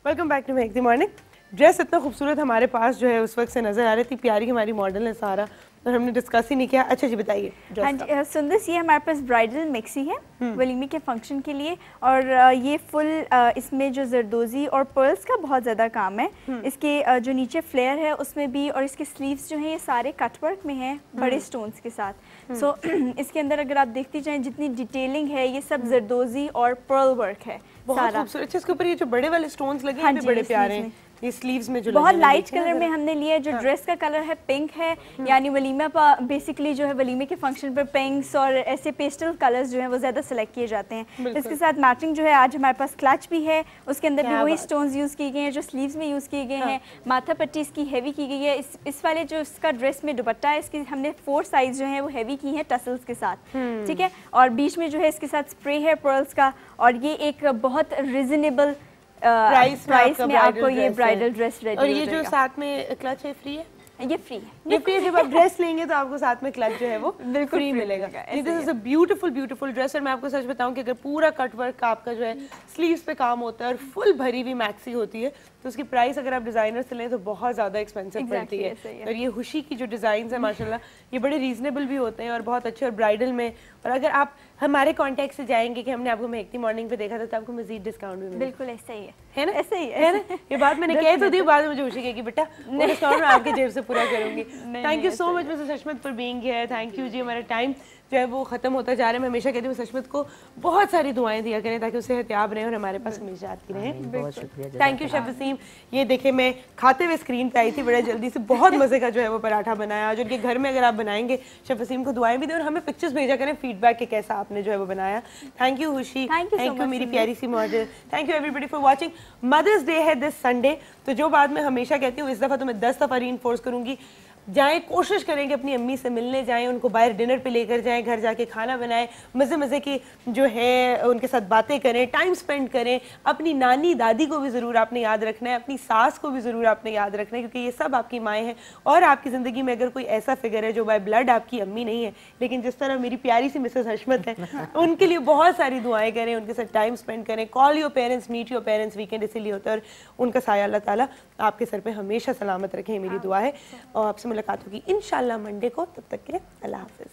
Welcome back to make the morning. Dress इतना खूबसूरत हमारे पास जो है उस वक्त से नजर आ रही थी, प्यारी हमारी मॉडल है सारा, और हमने डिस्कस ही नहीं किया। अच्छा जी बताइए। हाँ जी सुंदस, ये हमारे पास ब्राइडल मिक्सी है वलीमे के फंक्शन के लिए, और ये फुल इसमें जो जरदोजी और पर्ल्स का बहुत ज़्यादा काम है। इसके जो नीचे फ्लेयर है उसमें भी, और इसके स्लीव्स जो हैं ये सारे कटवर्क में हैं बड़े स्टोन्स के साथ। सो इसके अंदर अगर आप देखती जाएँ जितनी डिटेलिंग है ये सब जरदोजी और पर्ल वर्क है बहुत खूबसूरत। अच्छा, इसके ऊपर ये जो बड़े वाले स्टोन्स लगे हैं बड़े प्यारे हैं, ये स्लीव्स में जो बहुत लाइट कलर में हमने लिया है। जो ड्रेस का कलर है पिंक है, यानी वलीमा पर बेसिकली जो है वलीमे के फंक्शन पर पिंक्स और ऐसे पेस्टल कलर्स जो है वो ज़्यादा सेलेक्ट किए जाते हैं। इसके साथ मैचिंग जो है आज हमारे पास क्लच भी है, उसके अंदर भी वही स्टोन्स यूज़ किए गए हैं जो स्लीव्स में यूज़ किए गए हैं। माथा पट्टी इसकी हैवी की गई है। इस वाले जो इसका ड्रेस में दुपट्टा है इसकी हमने 4 साइज जो है वो हैवी की है टसल्स के साथ, ठीक है। और बीच में जो है इसके साथ स्प्रे है पर्ल्स का, और ये एक बहुत रिजनेबल प्राइस में आपको ये ब्राइडल ड्रेस रेडी। और ये जो साथ में क्लच है फ्री है? ये फ्री है। ये फ्री है। जब आप ड्रेस लेंगे तो आपको साथ में क्लच जो है वो बिल्कुल फ्री मिलेगा। This is a beautiful beautiful dress. और मैं आपको सच बताऊं कि अगर पूरा कट वर्क का आपका जो है स्लीव्स पे काम होता है और फुल भरी हुई मैक्सी होती है तो उसकी प्राइस अगर आप डिजाइनर से लें तो बहुत ज़्यादा एक्सपेंसिव पड़ती है। और ये खुशी की जो डिज़ाइन है माशाल्लाह ये बड़े रीजनेबल भी होते हैं और बहुत अच्छे, और ब्राइडल में। और अगर आप हमारे कॉन्टैक्ट से जाएंगे कि हमने आपको मेहकती मॉर्निंग पे देखा था तो आपको मजीद डिस्काउंट भी मिलेगा। बिल्कुल ऐसा ही है ना? ऐसा ही है ना? ये बात मैंने कह तो दी, बाद में मुझे खुशी कहेगी बेटा वो डिस्काउंट मैं आपके जेब से पूरा करूंगी। Thank you so much Mrs Hashmat for being here. Thank you जी। हमारा टाइम जो है वो खत्म होता जा रहा है। मैं हमेशा कहती हूँ हशमत को बहुत सारी दुआएं दिया करें ताकि उससे एहतियाब रहे और हमारे पास हमेशा आती रहे। बहुत शुक्रिया। Thank you chef Waseem. ये देखे मैं खाते हुए स्क्रीन पे आई थी बड़े जल्दी से, बहुत मजे का जो है वो पराठा बनाया। आज उनके घर में अगर आप बनाएंगे शेफ वसीम को दुआएं भी दें और हमें पिक्चर्स भेजा करें फीडबैक के कैसा आपने जो है वो बनाया। Thank you Khushi, thank you मेरी प्यारी सी model, thank you everybody for watching. Mother's Day है दिस संडे, तो जो बात मैं हमेशा कहती हूँ इस दफ़ा तो मैं 10 दफ़ा रीइंफोर्स करूँगी। जाएं, कोशिश करें कि अपनी अम्मी से मिलने जाएं, उनको बाहर डिनर पे लेकर जाएं, घर जाके खाना बनाएं, मज़े मज़े की जो है उनके साथ बातें करें, टाइम स्पेंड करें। अपनी नानी दादी को भी ज़रूर आपने याद रखना है, अपनी सास को भी ज़रूर आपने याद रखना है, क्योंकि ये सब आपकी माएँ हैं। और आपकी ज़िंदगी में अगर कोई ऐसा फिगर है जो बाय ब्लड आपकी अम्मी नहीं है लेकिन जिस तरह मेरी प्यारी सी मिसेस हशमत है, उनके लिए बहुत सारी दुआएं करें, उनके साथ टाइम स्पेंड करें। Call your parents, meet your parents. Weekend इसीलिए होता है और उनका साया अल्लाह ताला आपके सर पे हमेशा सलामत रखें, मेरी दुआ है। और आपसे मुलाकात होगी इंशाल्लाह मंडे को। तब तक के लिए अल्लाह हाफिज।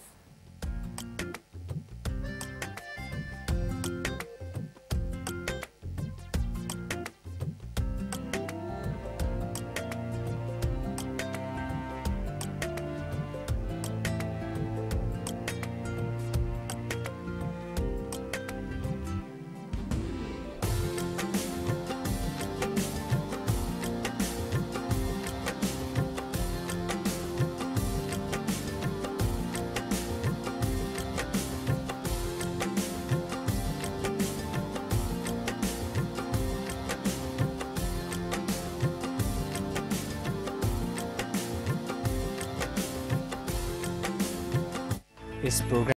इस प्रोग्राम